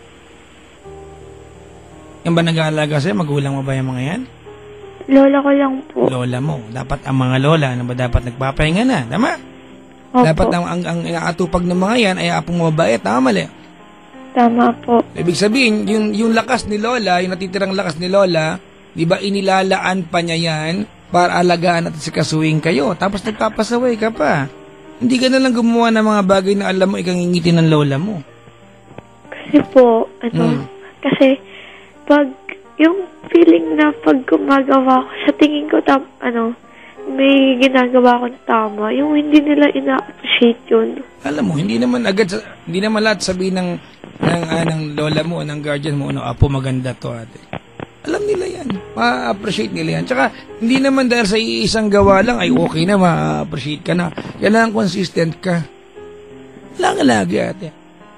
Yan ba nag-aalaga sa'yo? Magulang mo ba yung mga yan? Lola ko lang po. Lola mo. Dapat ang mga lola, ba dapat nagpapahinga na? Tama? Opo. Dapat ang inaatupag ng mga yan ay apong mabait. Tama, mali? Tama po. Ibig sabihin, yung lakas ni Lola, yung natitirang lakas ni Lola, di ba inilalaan pa niya yan para alagaan at sikasuhin kayo. Tapos nagpapasaway ka pa. Hindi ka na lang gumawa ng mga bagay na alam mo ikangingitin ng Lola mo. Kasi po, kasi pag yung feeling na pag gumagawa ko, sa tingin ko may ginagawa akong tama, yung hindi nila ina-appreciate yun. Alam mo, hindi naman lahat sabihin ng lola mo, ng guardian mo, apo maganda to, ate. Alam nila yan. Ma-appreciate nila yan. Tsaka, hindi naman dahil sa isang gawa lang, ay okay na, ma-appreciate ka na. Kailangan consistent ka. Kailangan lagi, ate.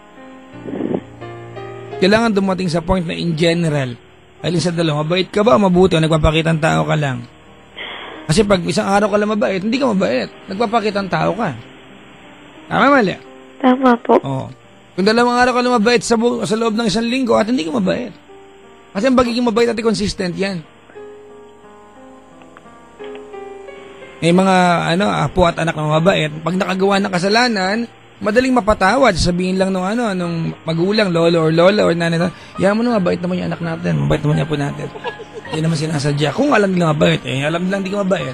Kailangan dumating sa point na in general, alin sa dalawa, mabait ka ba o mabuti o nagpapakitang tao ka lang? Kasi pag isang araw ka lang mabait, hindi ka mabait. Nagpapakitang tao ka. Tama, mali? Tama po. Oo. Kung 2 araw ka lang mabait sa loob ng 1 linggo, at hindi ka mabait. Kasi ang pagiging mabait at consistent yan. May mga apo at anak na mabait, pag nakagawa ng kasalanan, madaling mapatawad. Sabihin lang nung magulang, lolo or lola or nanay, yan mo na, mabait naman yung anak natin, mabait naman yung apo natin. Hindi naman sinasadya. Kung alam nila mabait, alam nilang hindi ka mabait.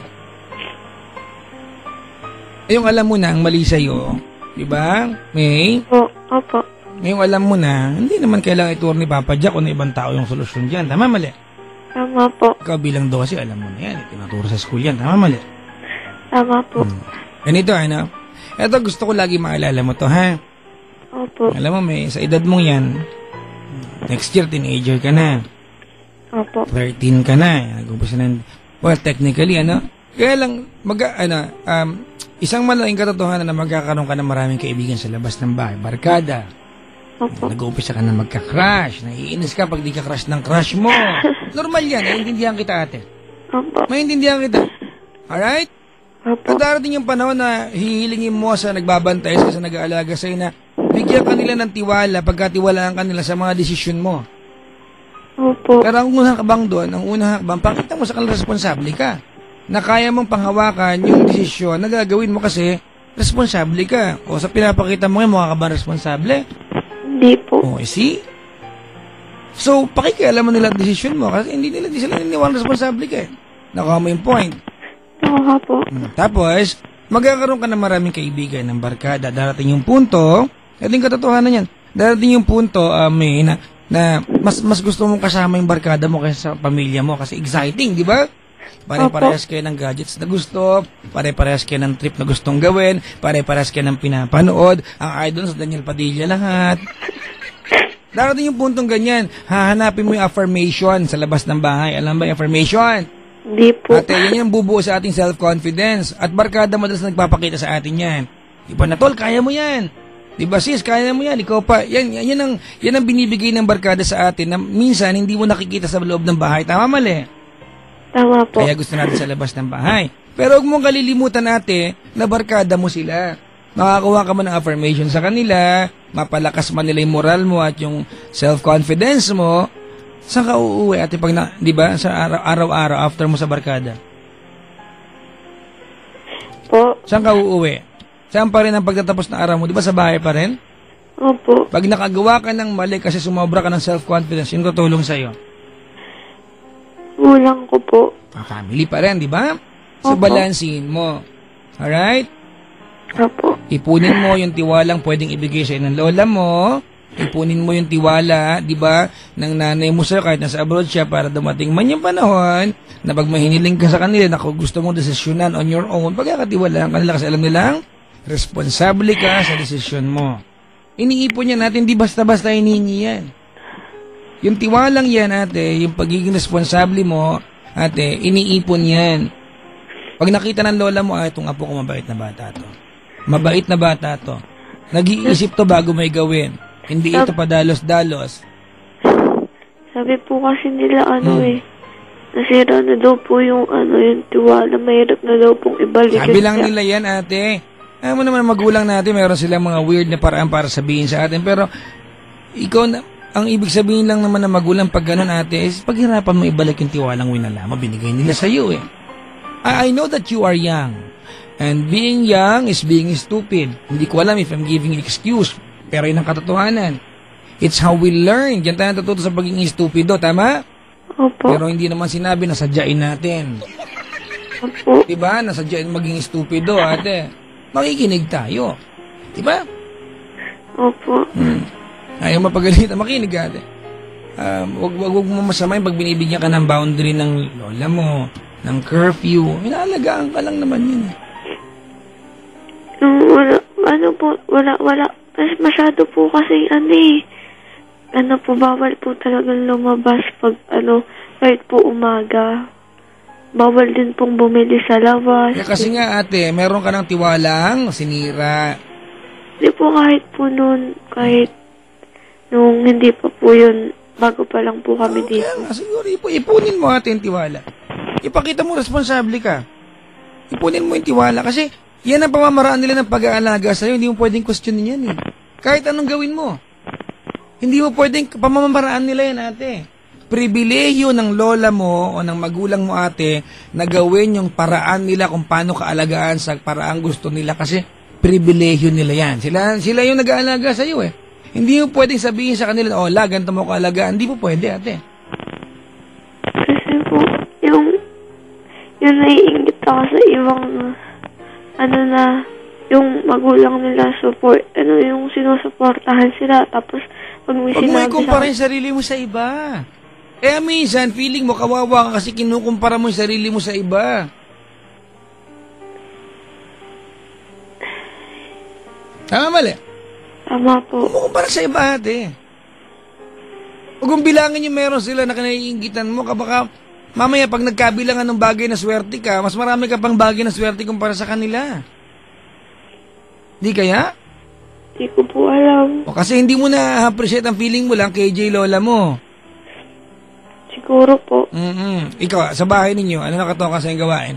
Yung alam mo na ang mali sa'yo, di ba? May? Opo. Ngayong alam mo na, hindi naman kailangan ituro ni Papa Jack o na ibang tao yung solusyon dyan. Tama, mali? Tama po. Ikaw bilang 12, alam mo na yan. Tinuturo sa school yan. Tama, mali? Tama po. Ganito, Ito gusto ko lagi maalala mo to, ha? Opo. Alam mo, sa edad mong yan, next year, teenager ka na. Opo. 13 ka na. Nag-umpisa na. Well, technically, kaya lang, isang malaking katotohanan na magkakaroon ka ng maraming kaibigan sa labas ng bahay. Barkada. Opo. Nag-uumpisa ka na magka-crush. Naiinis ka pag di ka crush ng crush mo. Normal yan. Naiintindihan kita, ate. Opo. Maintindihan kita. Alright? Opo. At darating yung panahon na hihilingin mo sa nagbabantay sa nag-aalaga sa'yo na bigyan kanila ng tiwala pagkatiwalaan kanila sa mga desisyon mo. Opo. Pero ang unang hakbang doon, pakita mo sa kanila responsable ka. Na kaya mong panghawakan yung desisyon na gagawin mo kasi responsable ka. O sa pinapakita mo ngayon, mukha ka ba responsable? Hindi po. O, see? So, pakikialam mo nila ang desisyon mo kasi hindi sila niniwala responsable ka. Nakuha mo yung point. Nakuha po. Tapos, magkakaroon ka ng maraming kaibigan ng barkada. Darating yung punto, ating katotohanan yan, darating yung punto, may, na mas gusto mong kasama yung barkada mo kaysa sa pamilya mo kasi exciting, di ba? Pare-parehas kayo ng gadgets na gusto, pare-parehas kayo ng trip na gustong gawin, pare-parehas kayo ng pinapanood, ang idol sa Daniel Padilla lahat. Darating yung puntong ganyan, hahanapin mo yung affirmation sa labas ng bahay. Alam ba yung affirmation? Hindi po. Ate, yan yung bubuo sa ating self-confidence. At barkada madalas nagpapakita sa atin yan. Di ba, Natol, kaya mo yan. Di ba, sis, kaya mo yan. Ikaw pa. Yan ang binibigay ng barkada sa atin na minsan hindi mo nakikita sa loob ng bahay. Tama, mali? Tama po. Kaya gusto natin sa labas ng bahay. Pero huwag mong kalilimutan, ate, na barkada mo sila. Makakuha ka man ng affirmation sa kanila, mapalakas man nila yung moral mo at yung self-confidence mo, saan ka uuwi, ate, pag di ba, sa araw-araw after mo sa barkada? Po. Saan ka uuwi? Saan pa rin ang pagtatapos ng araw mo? Di ba sa bahay pa rin? Opo. Pag nakagawa ka ng mali kasi sumobra ka ng self-confidence, yun tutulong sa'yo. Kulang ko po. Family pa rin, di ba? So, Opo. balansin mo. Alright? Opo. Ipunin mo yung tiwalang pwedeng ibigay sa'yo ng lola mo. Ipunin mo yung tiwala, di ba, ng nanay mo sa'yo kahit nasa abroad siya para dumating man yung panahon na pag mahiniling ka sa kanila na kung gusto mong desisyonan on your own, pagkakatiwalaan kanila kasi alam nilang responsable ka sa desisyon mo. Iniipon yan natin, di basta-basta hinihingi yan. Yung tiwalang yan, ate, yung pagiging responsable mo, ate, iniipon yan. Pag nakita ng lola mo, itong apo ko mabait na bata to. Mabait na bata to. Nag-iisip to bago may gawin. Hindi ito padalos-dalos. Sabi po kasi nila nasira na daw po yung yung tiwala, mahirap na daw pong ibalik. Sabi lang nila yan, ate. Alam mo naman, magulang natin, mayroon silang mga weird na paraan para sabihin sa atin. Pero, ikaw na, ang ibig sabihin lang naman ng magulang pag ganun, ate, is paghirapan mo ibalik yung tiwalang winala mo, binigay nila sa iyo, eh. I know that you are young. And being young is being stupid. Hindi ko alam if I'm giving an excuse. Pero yun ang katotohanan. It's how we learn. Diyan tayo natututo sa pagiging stupido, tama? Opo. Pero hindi naman sinabi na sadyain natin. Opo. Diba? Nasadyain maging stupido, ate. Makikinig tayo. Diba? Opo. Ayaw mapagalitan, makinig, ate. Wag mo masama yung pag binibigyan ka ng boundary ng lola mo, ng curfew. Inaalagaan ka lang naman yun. Wala. Masyado po kasi bawal po talagang lumabas pag kahit po umaga. Bawal din pong bumili sa labas. Kasi nga, ate, meron ka ng tiwalang sinira. Hindi po kahit po noon, kahit nung hindi pa po yun, bago pa lang po kami dito. Kaya nga, siguro, ipunin mo, ate, yung tiwala. Ipakita mo responsable ka. Ipunin mo yung tiwala kasi yan ang pamamaraan nila ng pag-aalaga sa'yo. Hindi mo pwedeng questionin yan, eh. Kahit anong gawin mo. Hindi mo pwedeng pamamaraan nila yan, ate. Pribilehyo ng lola mo o ng magulang mo, ate, na gawin yung paraan nila kung paano kaalagaan sa paraang gusto nila kasi pribilehyo nila yan. Sila yung nag-aalaga sa'yo, eh. Hindi mo pwedeng sabihin sa kanila, ganito mo kaalagaan. Hindi mo pwede, ate. Kasi po, yung naiingit ako sa ibang yung magulang nila support, yung sinusuportahan sila, tapos pag may Huwag mo sinabi ikumpara yung sarili mo sa iba. Kaya minsan, feeling mo kawawa ka kasi kinukumpara mo yung sarili mo sa iba. Tama, mali? Tama po. Kumukumpara sa iba, ate. Huwag mong bilangin yung meron sila na kinaiingitan mo, baka mamaya pag nagkabilangan ng bagay na swerte ka, mas marami ka pang bagay na swerte kumpara sa kanila. Di kaya? Hindi ko po alam. O kasi hindi mo na-appreciate ang feeling mo lang KJ lola mo. Siguro po. Ikaw, sa bahay ninyo, ano nakatoka sa yung gawain?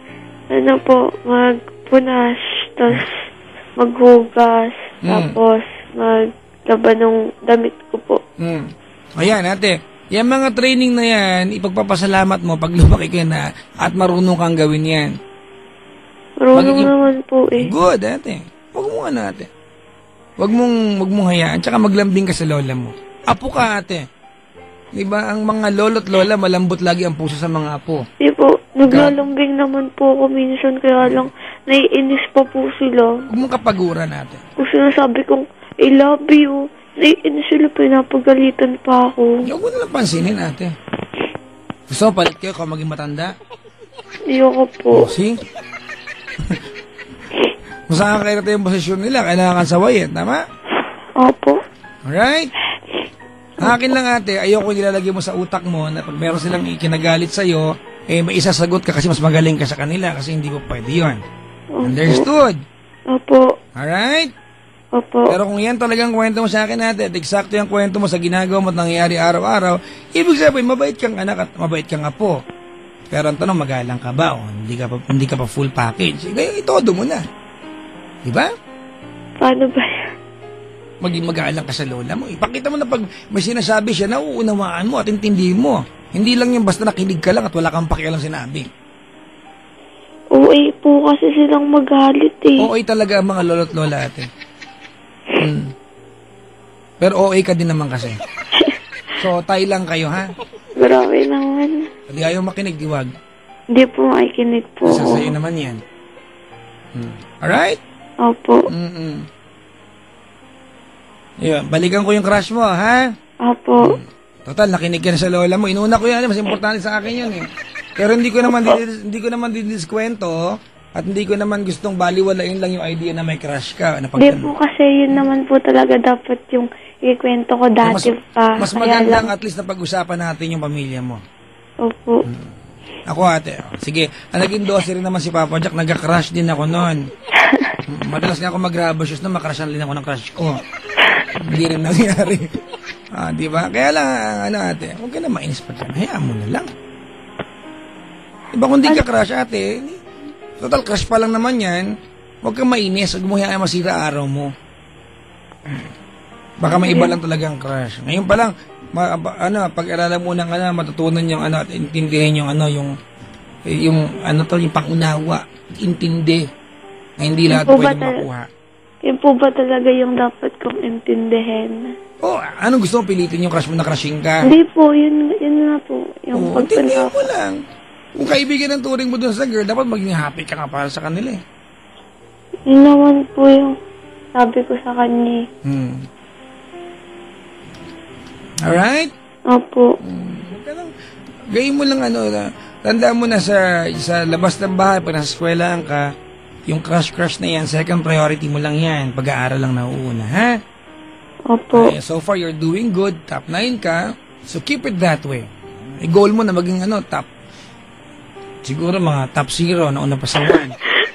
Magpunas, tapos maghugas, tapos maglaban ng damit ko po. Ayan, ate. Yung mga training na yan, ipagpapasalamat mo pag lumaki ka na at marunong kang gawin yan. Marunong naman po eh. Good, ate. Huwag mo ate. Huwag mong hayaan. Tsaka maglambing ka sa lola mo. Apo ka, ate. Diba, ang mga lolo't lola, malambot lagi ang puso sa mga apo. Di po, naglalambing naman po ako minsan, kaya lang naiinis pa po sila. Huwag mong kapaguran, ate. Kung sinasabi kong, I love you, Sila pinapagalitan pa ako. Huwag mo nalang pansinin, ate. Gusto mo palit kayo kung maging matanda? Ayoko po. See? Kung saan kayo yung posisyon nila, kailangan sawayin, tama? Opo. Alright? Akin lang, ate, ayoko nilalagay mo sa utak mo na pag meron silang ikinagalit sa'yo, may isasagot ka kasi mas magaling ka sa kanila kasi hindi ko pwede yun. Understood? Opo. Alright? Opo. Pero kung yan talagang kwento mo sa akin, ate, at eksakto yung kwento mo sa ginagawa mo at nangyayari araw-araw, ibig sabihin, mabait kang anak at mabait kang apo. Pero ang tanong, magalang ka ba o hindi ka pa full package? Kaya itodo mo na. Diba? Paano ba yan? Maging mag-aalang ka sa lola mo. Ipakita mo na pag may sinasabi siya, nauunawaan mo at intindihin mo. Hindi lang yung basta nakinig ka lang at wala kang pakialam sinabi. OA po kasi silang magalit eh. OA talaga ang mga lolo't lola ate. Pero OA ka din naman kasi. So, tay lang kayo, ha? Grabe naman. Hindi ayaw makinig, diwag. Hindi po makikinig po. Sa sa'yo naman yan. Alright? Opo. Yun, balikan ko yung crush mo, ha? Opo. Total, nakinig ka na sa lola mo. Inuna ko yan, mas importante sa akin yun eh. Pero hindi ko naman didiskwento at hindi ko naman gustong baliwalain lang yung idea na may crush ka. Hindi po kasi yun naman po talaga dapat yung ikwento ko dati pa. Mas magandang at least na pag-usapan natin yung pamilya mo. Opo. Ako ate, sige, naging 12 rin naman si Papa Jack, nagka-crush din ako noon. Madalas nga ako mag-rubber shoes na makrushan din ako ng crush ko. Hindi rin nangyari. Di ba? Kaya lang, ate, huwag ka na mainis pa dyan. Hayaan mo na lang. Diba kung di ka crush, ate, total crush pa lang naman yan, huwag kang mainis, huwag mo hayaan masira araw mo. Baka may iba lang talagang crush. Ngayon pa lang, pag-aralan mo ng matutunan yung at intindihin yung yung pangunawa, intindi. Na hindi lahat pwede makuha. Yun po ba talaga yung dapat kong intindihin? Anong gusto mo pilitin yung crush mo na crushing ka? Hindi po, yun nga po. Yung intindihin mo lang. Kung kaibigan ng turing mo dun sa girl, dapat maging happy ka nga para sa kanila eh. Yun naman po yung sabi ko sa kanya. Alright? Opo. Gawin mo lang tandaan mo na sa labas ng bahay, pag nasa eskwelahan ka, yung crush na yan, second priority mo lang yan. Pag-aaral lang nauuna, ha? Opo. So far, you're doing good. Top 9 ka. So keep it that way. Goal mo na maging top. Siguro mga top 0 na una pa sa 1.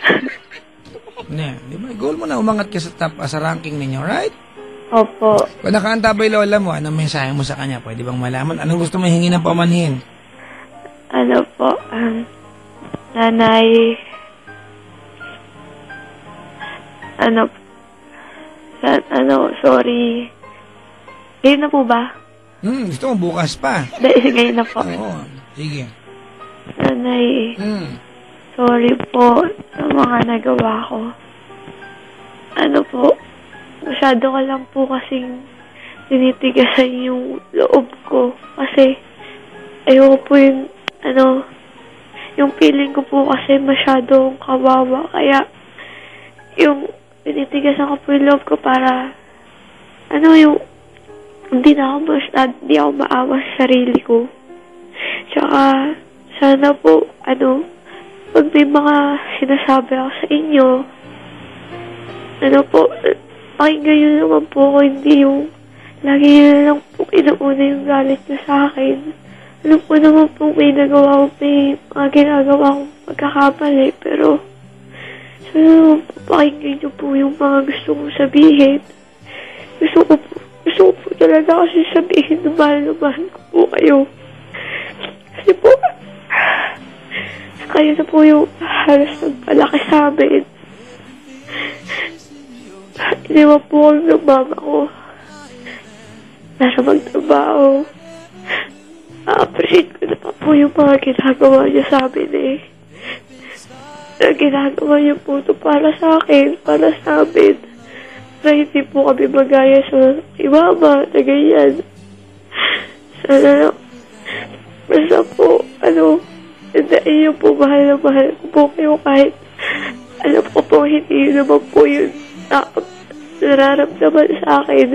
Di ba? Goal mo na umangat ka sa top sa ranking ninyo, right? Opo. Kung nakaantabay lola mo, anong mensahe mo sa kanya? Pwede bang malaman? Anong gusto mo hingi ng pamanhin? Ano po, nanay, sorry. Ngayon na po ba? Gusto mo bukas pa. Ngayon na po. Oo, sige. Nanay, sorry po sa mga nagawa ko. Masyado ka lang po kasing tinitigasan yung loob ko. Kasi, ayoko po yung feeling ko po kasi masyadong kawawa. Kaya, yung tinitigasan ko po yung loob ko para, hindi ako maawa sa sarili ko. Tsaka, sana po, pag may mga sinasabi ako sa inyo, pakinggan nyo naman po ako, hindi yung lagi nyo na lang po inauna yung galit nyo sa akin. Alam po naman po may nagawa ko, may mga ginagawa akong pagkakamali, pero sana naman po pakinggan nyo po yung mga gusto kong sabihin. Gusto ko po talaga kasi sabihin na mahal ko po kayo. Kasi po, kayo na po yung halos nagpalaki sa amin. Iniwan po kami ng mama ko para magtrabaho. A-appreciate ko na po yung mga ginagawa niya sa amin eh. Ginagawa niya po ito para sa akin, para sa amin. Para hindi po kami magaya sa mama na ganyan. Sana lang. Basta po, iyo po, mahal ko po kayo kahit alam ko po, hindi yun naman po yun nararamdaman sa akin.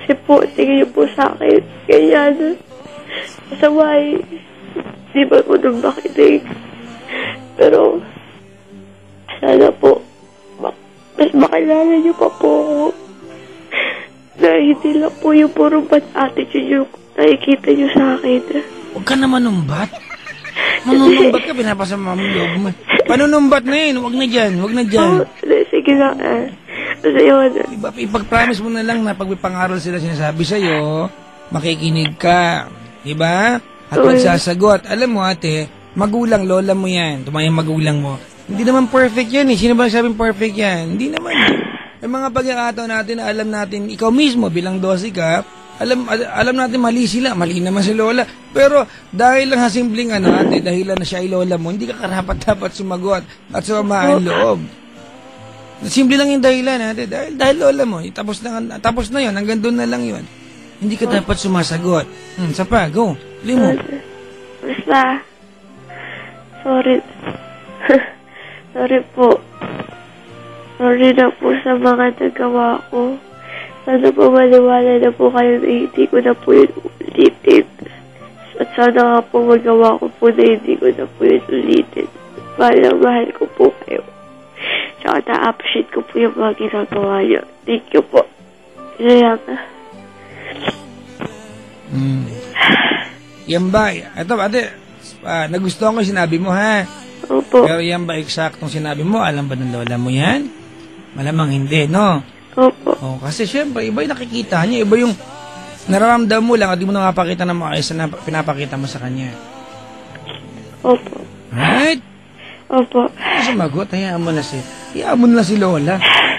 Kasi po, tingin niyo po sa akin. Ganyan. Masama di ba ko nung makinig. Pero, sana po, mas makilala niyo pa po ako. Na hindi lang po yung puro bad attitude yung nakikita niyo sa akin. Huwag ka na manumbat. Manunumbat ka, pinapasama mo loob mo. Panunumbat na yun, huwag na dyan, huwag na dyan. Sige lang, Basta yun. Diba, ipag-promise mo na lang na pag may pangaral sila sinasabi sa'yo, makikinig ka. Diba? At magsasagot. Alam mo ate, magulang, lola mo yan. Tumayang magulang mo. Hindi naman perfect yan eh. Sino ba nagsabing perfect yan? Hindi naman eh. May mga pagkakataon natin na alam natin, ikaw mismo bilang 12 ka, alam natin mali sila, mali naman si lola. Pero dahil lang sa simpleng ate, dahil lang na siya ay lola mo, hindi ka karapat-dapat sumagot at sumamaan loob. Simple lang yung dahilan ate, dahil lola mo, tapos na yun, hanggang doon na lang yun. Hindi ka dapat sumasagot. Sapa, go. Huli mo. Basta, sorry. Sorry po. Sorry na po sa mga nagawa ko. Sana po maliwala na po kayo na hindi ko na po yun ulitin. At sana nga po magawa ko po na hindi ko na po yun ulitin. Mahal ko po kayo. Tsaka na-appreciate ko po yung mga ginagawa niyo. Thank you po. Kaya na. Yan ba? Ito, ate, nagustuhan ko yung sinabi mo, ha? Opo. Pero yan ba eksaktong sinabi mo? Alam ba ng lola mo yan? Malamang hindi, no? Opo. Oh, kasi syempre, iba yung nakikita niya, iba yung nararamdam mo lang at di mo nakapakita ng maayos na pinapakita mo sa kanya. Opo. Right? Opo. Sumagot, hayaan mo na si lola.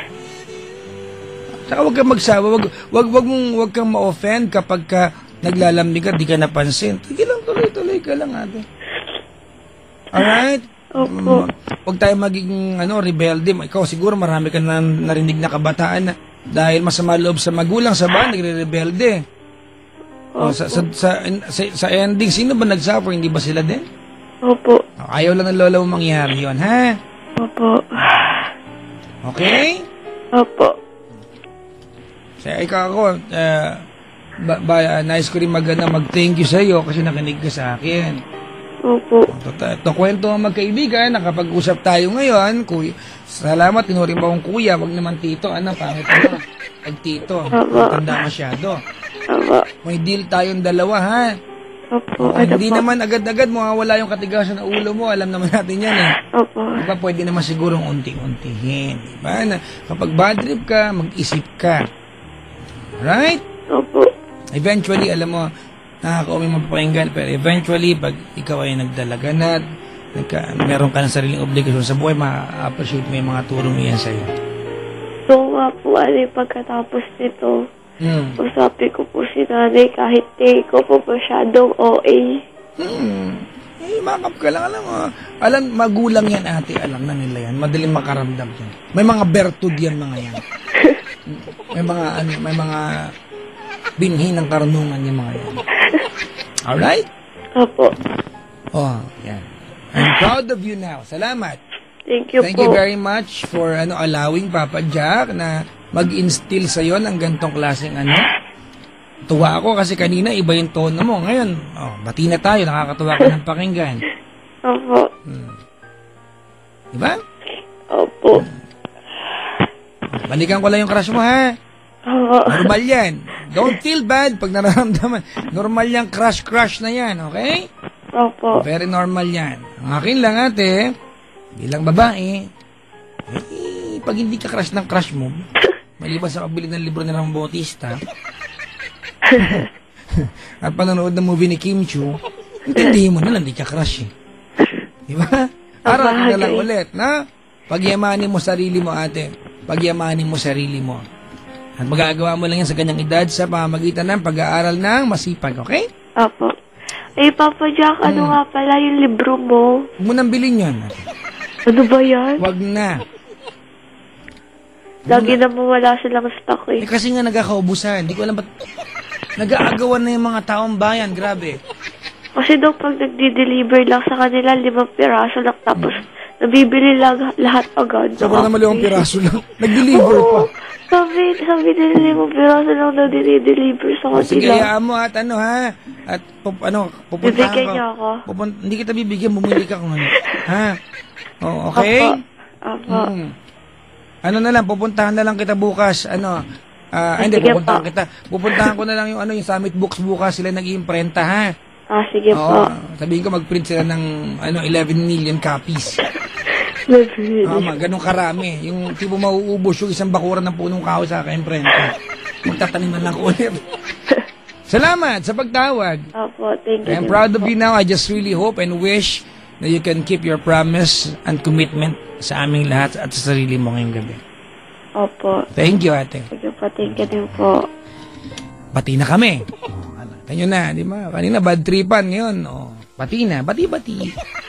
Saka huwag kang magsawa, huwag kang ma-offend kapag ka naglalambing ka, di ka napansin. Sige lang, tuloy ka lang, ate. Alright? Opo. Huwag tayo maging rebelde. Ikaw siguro marami ka na narinig na kabataan na dahil masama loob sa magulang sa bahay, nagre-rebelde. O, sa ending, sino ba nagsuffer? Hindi ba sila din? Opo. Ayaw lang ng lola mo mangyari yun, ha? Opo. Okay? Opo. Kaya ikaw ako, nais ko rin mag-thank you sa iyo kasi nakinig ka sa akin. Opo. Ito kwento ng magkaibigan, nakapag-usap tayo ngayon. Salamat, tinuring mo akong kuya, wag naman tito. Pangit mo. Pag tito, tanda masyado. Opo. May deal tayong dalawa, ha? Opo. Hindi naman agad-agad mawawala yung katigasan ng ulo mo. Alam naman natin yan, eh. Opo. Diba, pwede naman sigurong unti-untihin. Diba? Na, kapag bad trip ka, mag-isip ka. Right? Opo. Eventually, alam mo, nakakaumi mapapakinggan, pero eventually, pag ikaw ay nagdalaga na, meron ka ng sariling obligasyon sa buhay, ma-appreciate mo yung mga turo mo yan sa'yo. So nga po, pagkatapos nito, usapi ko po si nanay kahit ko po masyadong OA. Makap ka lang, alam, magulang yan ate, alam na nila yan, madaling makaramdam yan. May mga bertud yan mga yan. may mga binhi ng karunungan yung mga yan. Alright? Opo. Oh, yan. I'm proud of you now. Salamat. Thank you Thank po. you very much for allowing Papa Jack na mag-instill sa'yo ng gantong klaseng Tuwa ako kasi kanina iba yung tono mo. Ngayon, bati na tayo. Nakakatuwa ka ng pakinggan. Opo. Diba? Opo. Balikan ko lang yung crush mo, ha? Opo. Normal yan. Don't feel bad pag nararamdaman. Normal yung crush na yan, okay? Opo. Very normal yan. Ang akin lang ate, bilang babae, pag hindi ka crush ng crush mo, maliban sa pabili ng libro ni Ramon Bautista, at panonood ng movie ni Kim Chu, intindihin mo na lang, hindi ka crush eh. Diba? Araw na lang ulit, na? Pagyamanin mo sarili mo ate. Pagyamanin mo sarili mo. At magagawa mo lang yan sa ganyang edad sa pamamagitan ng pag-aaral ng masipag, okay? Opo. Papa Jack, ano nga pala yung libro mo? Huwag mo nang bilhin yan. Ano ba yan? Huwag na. Lagi naman wala silang stock eh. Kasi nga nagkakaubusan. Hindi ko alam ba't nag-aagawan na yung mga taong bayan. Grabe. Kasi daw pag nagdi-deliver lang sa kanila, 5 piraso lang tapos nabibili lahat agad. Sobrang naman 5 piraso lang. Nag-deliver pa. Sabi nila 5 piraso lang na dinideliver sa Sige, kanila. hayaan mo at ano ha? At pupuntahan Bibigyan ko. niyo ako. Hindi kita bibigyan, bumili ka kung ano. Ha? Oh, okay? Apo. Ano na lang, pupuntahan na lang kita bukas. Hindi, Sige pupuntahan po. kita. Pupuntahan ko na lang yung Summit Books bukas. Sila nag-iimprenta, ha? Sige po. Sabihin ko mag-print sila ng 11 million copies. Ganun karami. Yung tipo mauubos yung isang bakuran ng punong kahoy sa ka-imprenta. Magtataniman lang ko ulit. Salamat sa pagtawag. Opo, thank you. I'm proud of you now. I just really hope and wish that you can keep your promise and commitment sa aming lahat at sa sarili mo ngayong gabi. Opo. Thank you, ate. Sige po, thank you din po. Pati na kami. Kanyo na, di ba? Kanina bad tripan ngayon. Pati na, bati-bati.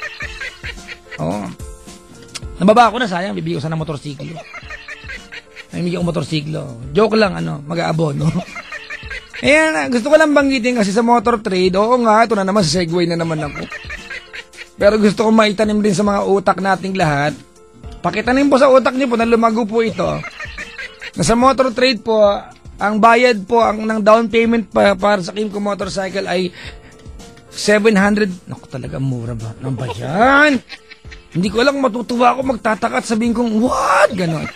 Nababa ako na, sayang. Bibigyan ko sana motorsiklo. Namimigyan ko motorsiklo. Joke lang, mag-aabono. Ayan, gusto ko lang banggitin kasi sa motor trade, oo nga, ito na naman, sa Segway na naman ako. Pero gusto ko maitanim din sa mga utak nating lahat. Pakitanim po sa utak niyo po na lumago po ito. Na sa motor trade po, ang bayad po ng down payment para sa Kimco Motorcycle ay 700. Naku, talaga mura ba? Ano ba yan? Hindi ko lang matutuwa ako, magtataka at sabihin kong, what? Ganon.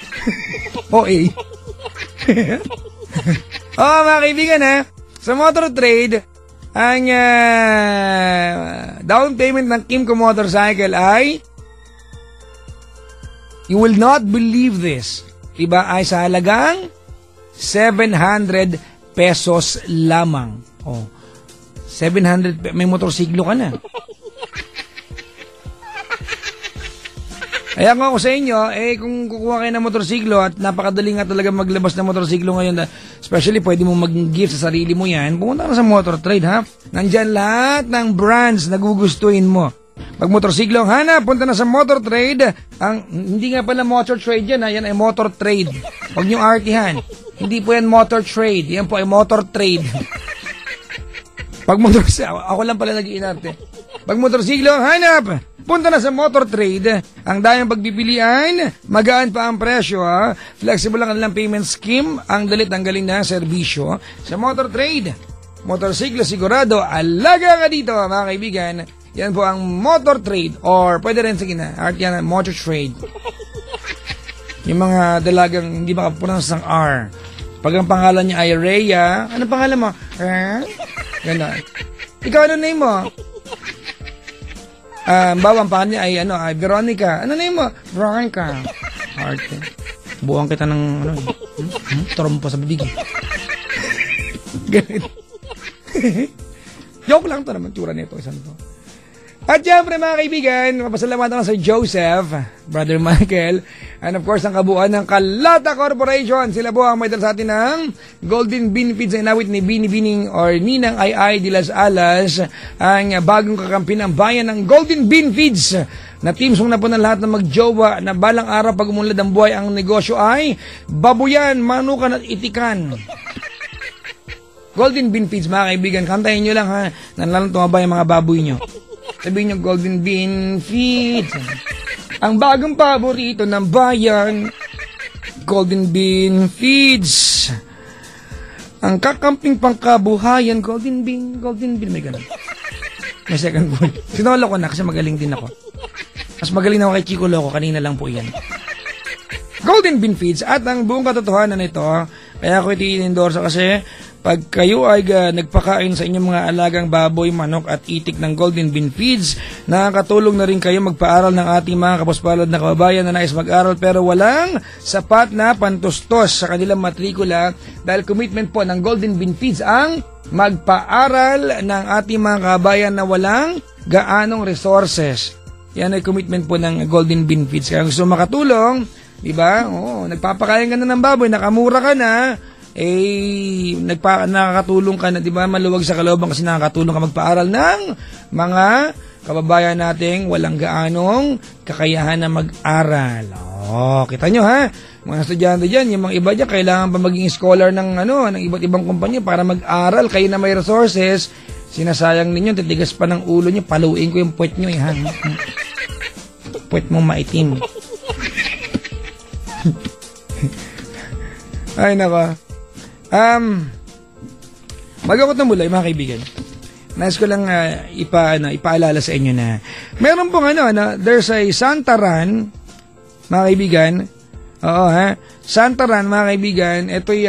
Mga kaibigan ha, sa motor trade, ang down payment ng Kimco Motorcycle ay, you will not believe this, diba, ay sa halagang 700 pesos lamang. 700, may motorsiklo ka na. Kaya nga ako sa inyo, kung kukuha kayo ng motorsiklo at napakadali nga talaga maglabas ng motorsiklo ngayon, especially pwede mo mag-gift sa sarili mo yan, pumunta ka sa motor trade, ha? Nandyan lahat ng brands na gugustuhin mo. Pag motorsiklo ang hanap, punta na sa motor trade. Hindi nga pala motor trade yan, ha? Yan ay motor trade. Huwag niyong artihan. Hindi po yan motor trade. Yan po ay motor trade. Ako lang pala nag-iinarte. Pag motorsiklo ang hanap, punta na sa motor trade. Ang dayang pagpipilian, magaan pa ang presyo, ha? Flexible ang kanilang payment scheme, ang dalit ang galing na serbisyo. Sa motor trade, motorsiklo sigurado, alaga ka dito, mga kaibigan. Yan po ang motor trade, or pwede rin, sige na, yan, motor trade. Yung mga dalagang hindi makapronounce ng R. Pag ang pangalan niya ay Rhea, ano pangalan mo? Ganda. Ikaw, ano name mo? Bawang pangalan niya ay Veronica. Ano name mo? Veronica. Arte. Buwang kita ng trompo sa bibig. Ganun. Joke lang to naman, tura nito. Isang to. At syempre mga kaibigan, mapasalamatan ako sa Joseph, Brother Michael, and of course ang kabuuan ng Kalata Corporation. Sila po ang may dala sa atin ng Golden Bean Feeds na inawit ni Bini Bining or Ninang Ay de las Alas, ang bagong kakampi ng bayan ng Golden Bean Feeds na teamsong na po ng lahat ng magjowa na balang araw pag umunlad ang buhay ang negosyo ay babuyan, manukan at itikan. Golden Bean Feeds mga kaibigan, kantahin nyo lang ha, nalalang tumabay ang mga baboy nyo. Sabihin nyo, Golden Bean Feeds. Ang bagong paborito ng bayan, Golden Bean Feeds. Ang kakamping pangkabuhayan, Golden Bean. May ganun. May second goal. Sinolo ko na kasi magaling din ako. Mas magaling na ako kay Chico Loco, kanina lang po yan. Golden Bean Feeds at ang buong katotohanan nito, kaya ako ito in-endorse kasi pag kayo ay nagpakain sa inyong mga alagang baboy, manok at itik ng Golden Bean Feeds, nakakatulong na rin kayo magpaaral ng ating mga kapuspalad na kababayan na nais mag-aral pero walang sapat na pantustos sa kanilang matrikula dahil commitment po ng Golden Bean Feeds ang magpaaral ng ating mga kababayan na walang gaanong resources. Yan ay commitment po ng Golden Bean Feeds. Kaya gusto makatulong, diba? Nagpapakain ka na ng baboy, nakamura ka na, nakakatulong ka na, di ba, maluwag sa kalooban kasi nakakatulong ka magpaaral ng mga kababayan nating walang gaanong kakayahan na mag-aral. Kita nyo ha, mga estudyante dyan, yung mga iba dyan, kailangan pa maging scholar ng iba't ibang kumpanya para mag-aral. Kayo na may resources, sinasayang ninyo, titigas pa ng ulo nyo, paluin ko yung puwet nyo ha. Puwet mong maitim. Ay, naka. Bago ko tumulay, mga kaibigan. Nais ko lang ipaalala sa inyo na meron pong there's a Santaran, mga kaibigan. Oo, ha? Santaran, mga kaibigan. Ito'y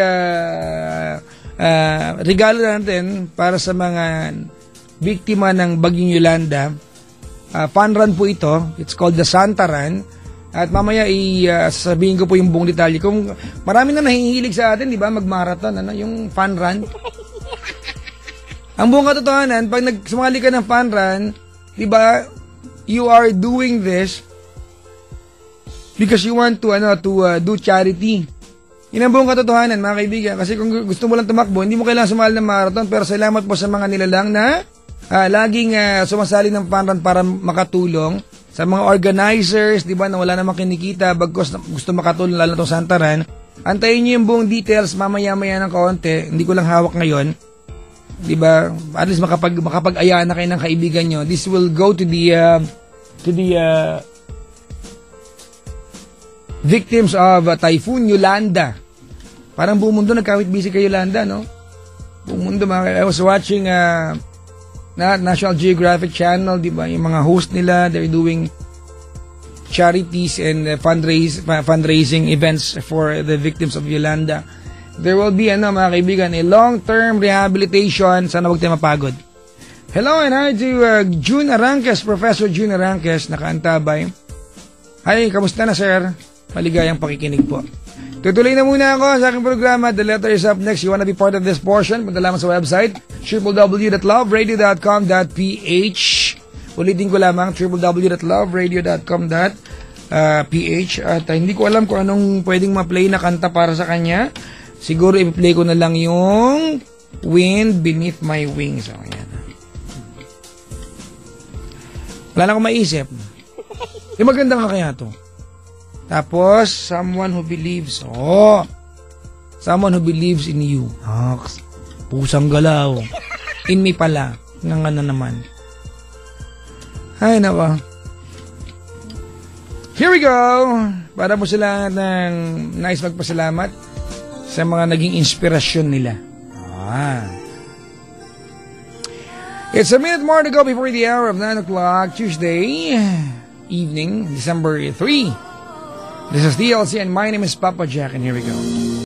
regalo natin para sa mga biktima ng Bagyong Yolanda. Fun run po ito. It's called the Santaran. At mamaya sabihin ko po yung buong detalye. Kung marami na nahihilig sa atin, di ba, mag-marathon, yung fun run. Ang buong katotohanan, pag sumali ka ng fun run, di ba, you are doing this because you want to do charity. Yun ang buong katotohanan, mga kaibigan. Kasi kung gusto mo lang tumakbo, hindi mo kailangan sumali ng marathon. Pero salamat po sa mga nilalang na laging sumasali ng fun run para makatulong. Sa mga organizers, di ba, na wala namang kinikita, bagkos gusto makatulong, lalo na itong Santaran. Antayin nyo yung buong details, mamaya-maya ng kaunti. Hindi ko lang hawak ngayon. Di ba? At least makapag-ayaan na kayo ng kaibigan nyo. This will go to the victims of Typhoon Yolanda. Parang buong mundo nagkawit busy kay Yolanda, no? Buong mundo, I was watching National Geographic Channel, di ba? Yung mga host nila, they're doing charities and fundraising events for the victims of Yolanda. There will be, mga kaibigan, a long-term rehabilitation. Sana huwag tayo mapagod. Hello and hi to June Aranques, Professor June Aranques, nakaantabay. Hi, kamusta na, sir? Maligayang pakikinig po. Tutuloy na muna ako sa aking programa. The letter is up next. You wanna be part of this portion? Punta lamang sa website www.loveradio.com.ph. Ulitin ko lamang www.loveradio.com.ph. At hindi ko alam kung anong pwedeng ma-play na kanta para sa kanya. Siguro i-play ko na lang yung Wind Beneath My Wings. So, ayan. Wala na akong maisip. Yung maganda nga kaya to. Tapos, someone who believes. Someone who believes in you. Pusang galaw. In me pala. Nga na naman. Ay, nawa. Here we go. Para po sila ng nice magpasalamat sa mga naging inspirasyon nila. It's a minute more to go before the hour of 9 o'clock, Tuesday evening, December 3. This is DLC and my name is Papa Jack, and here we go.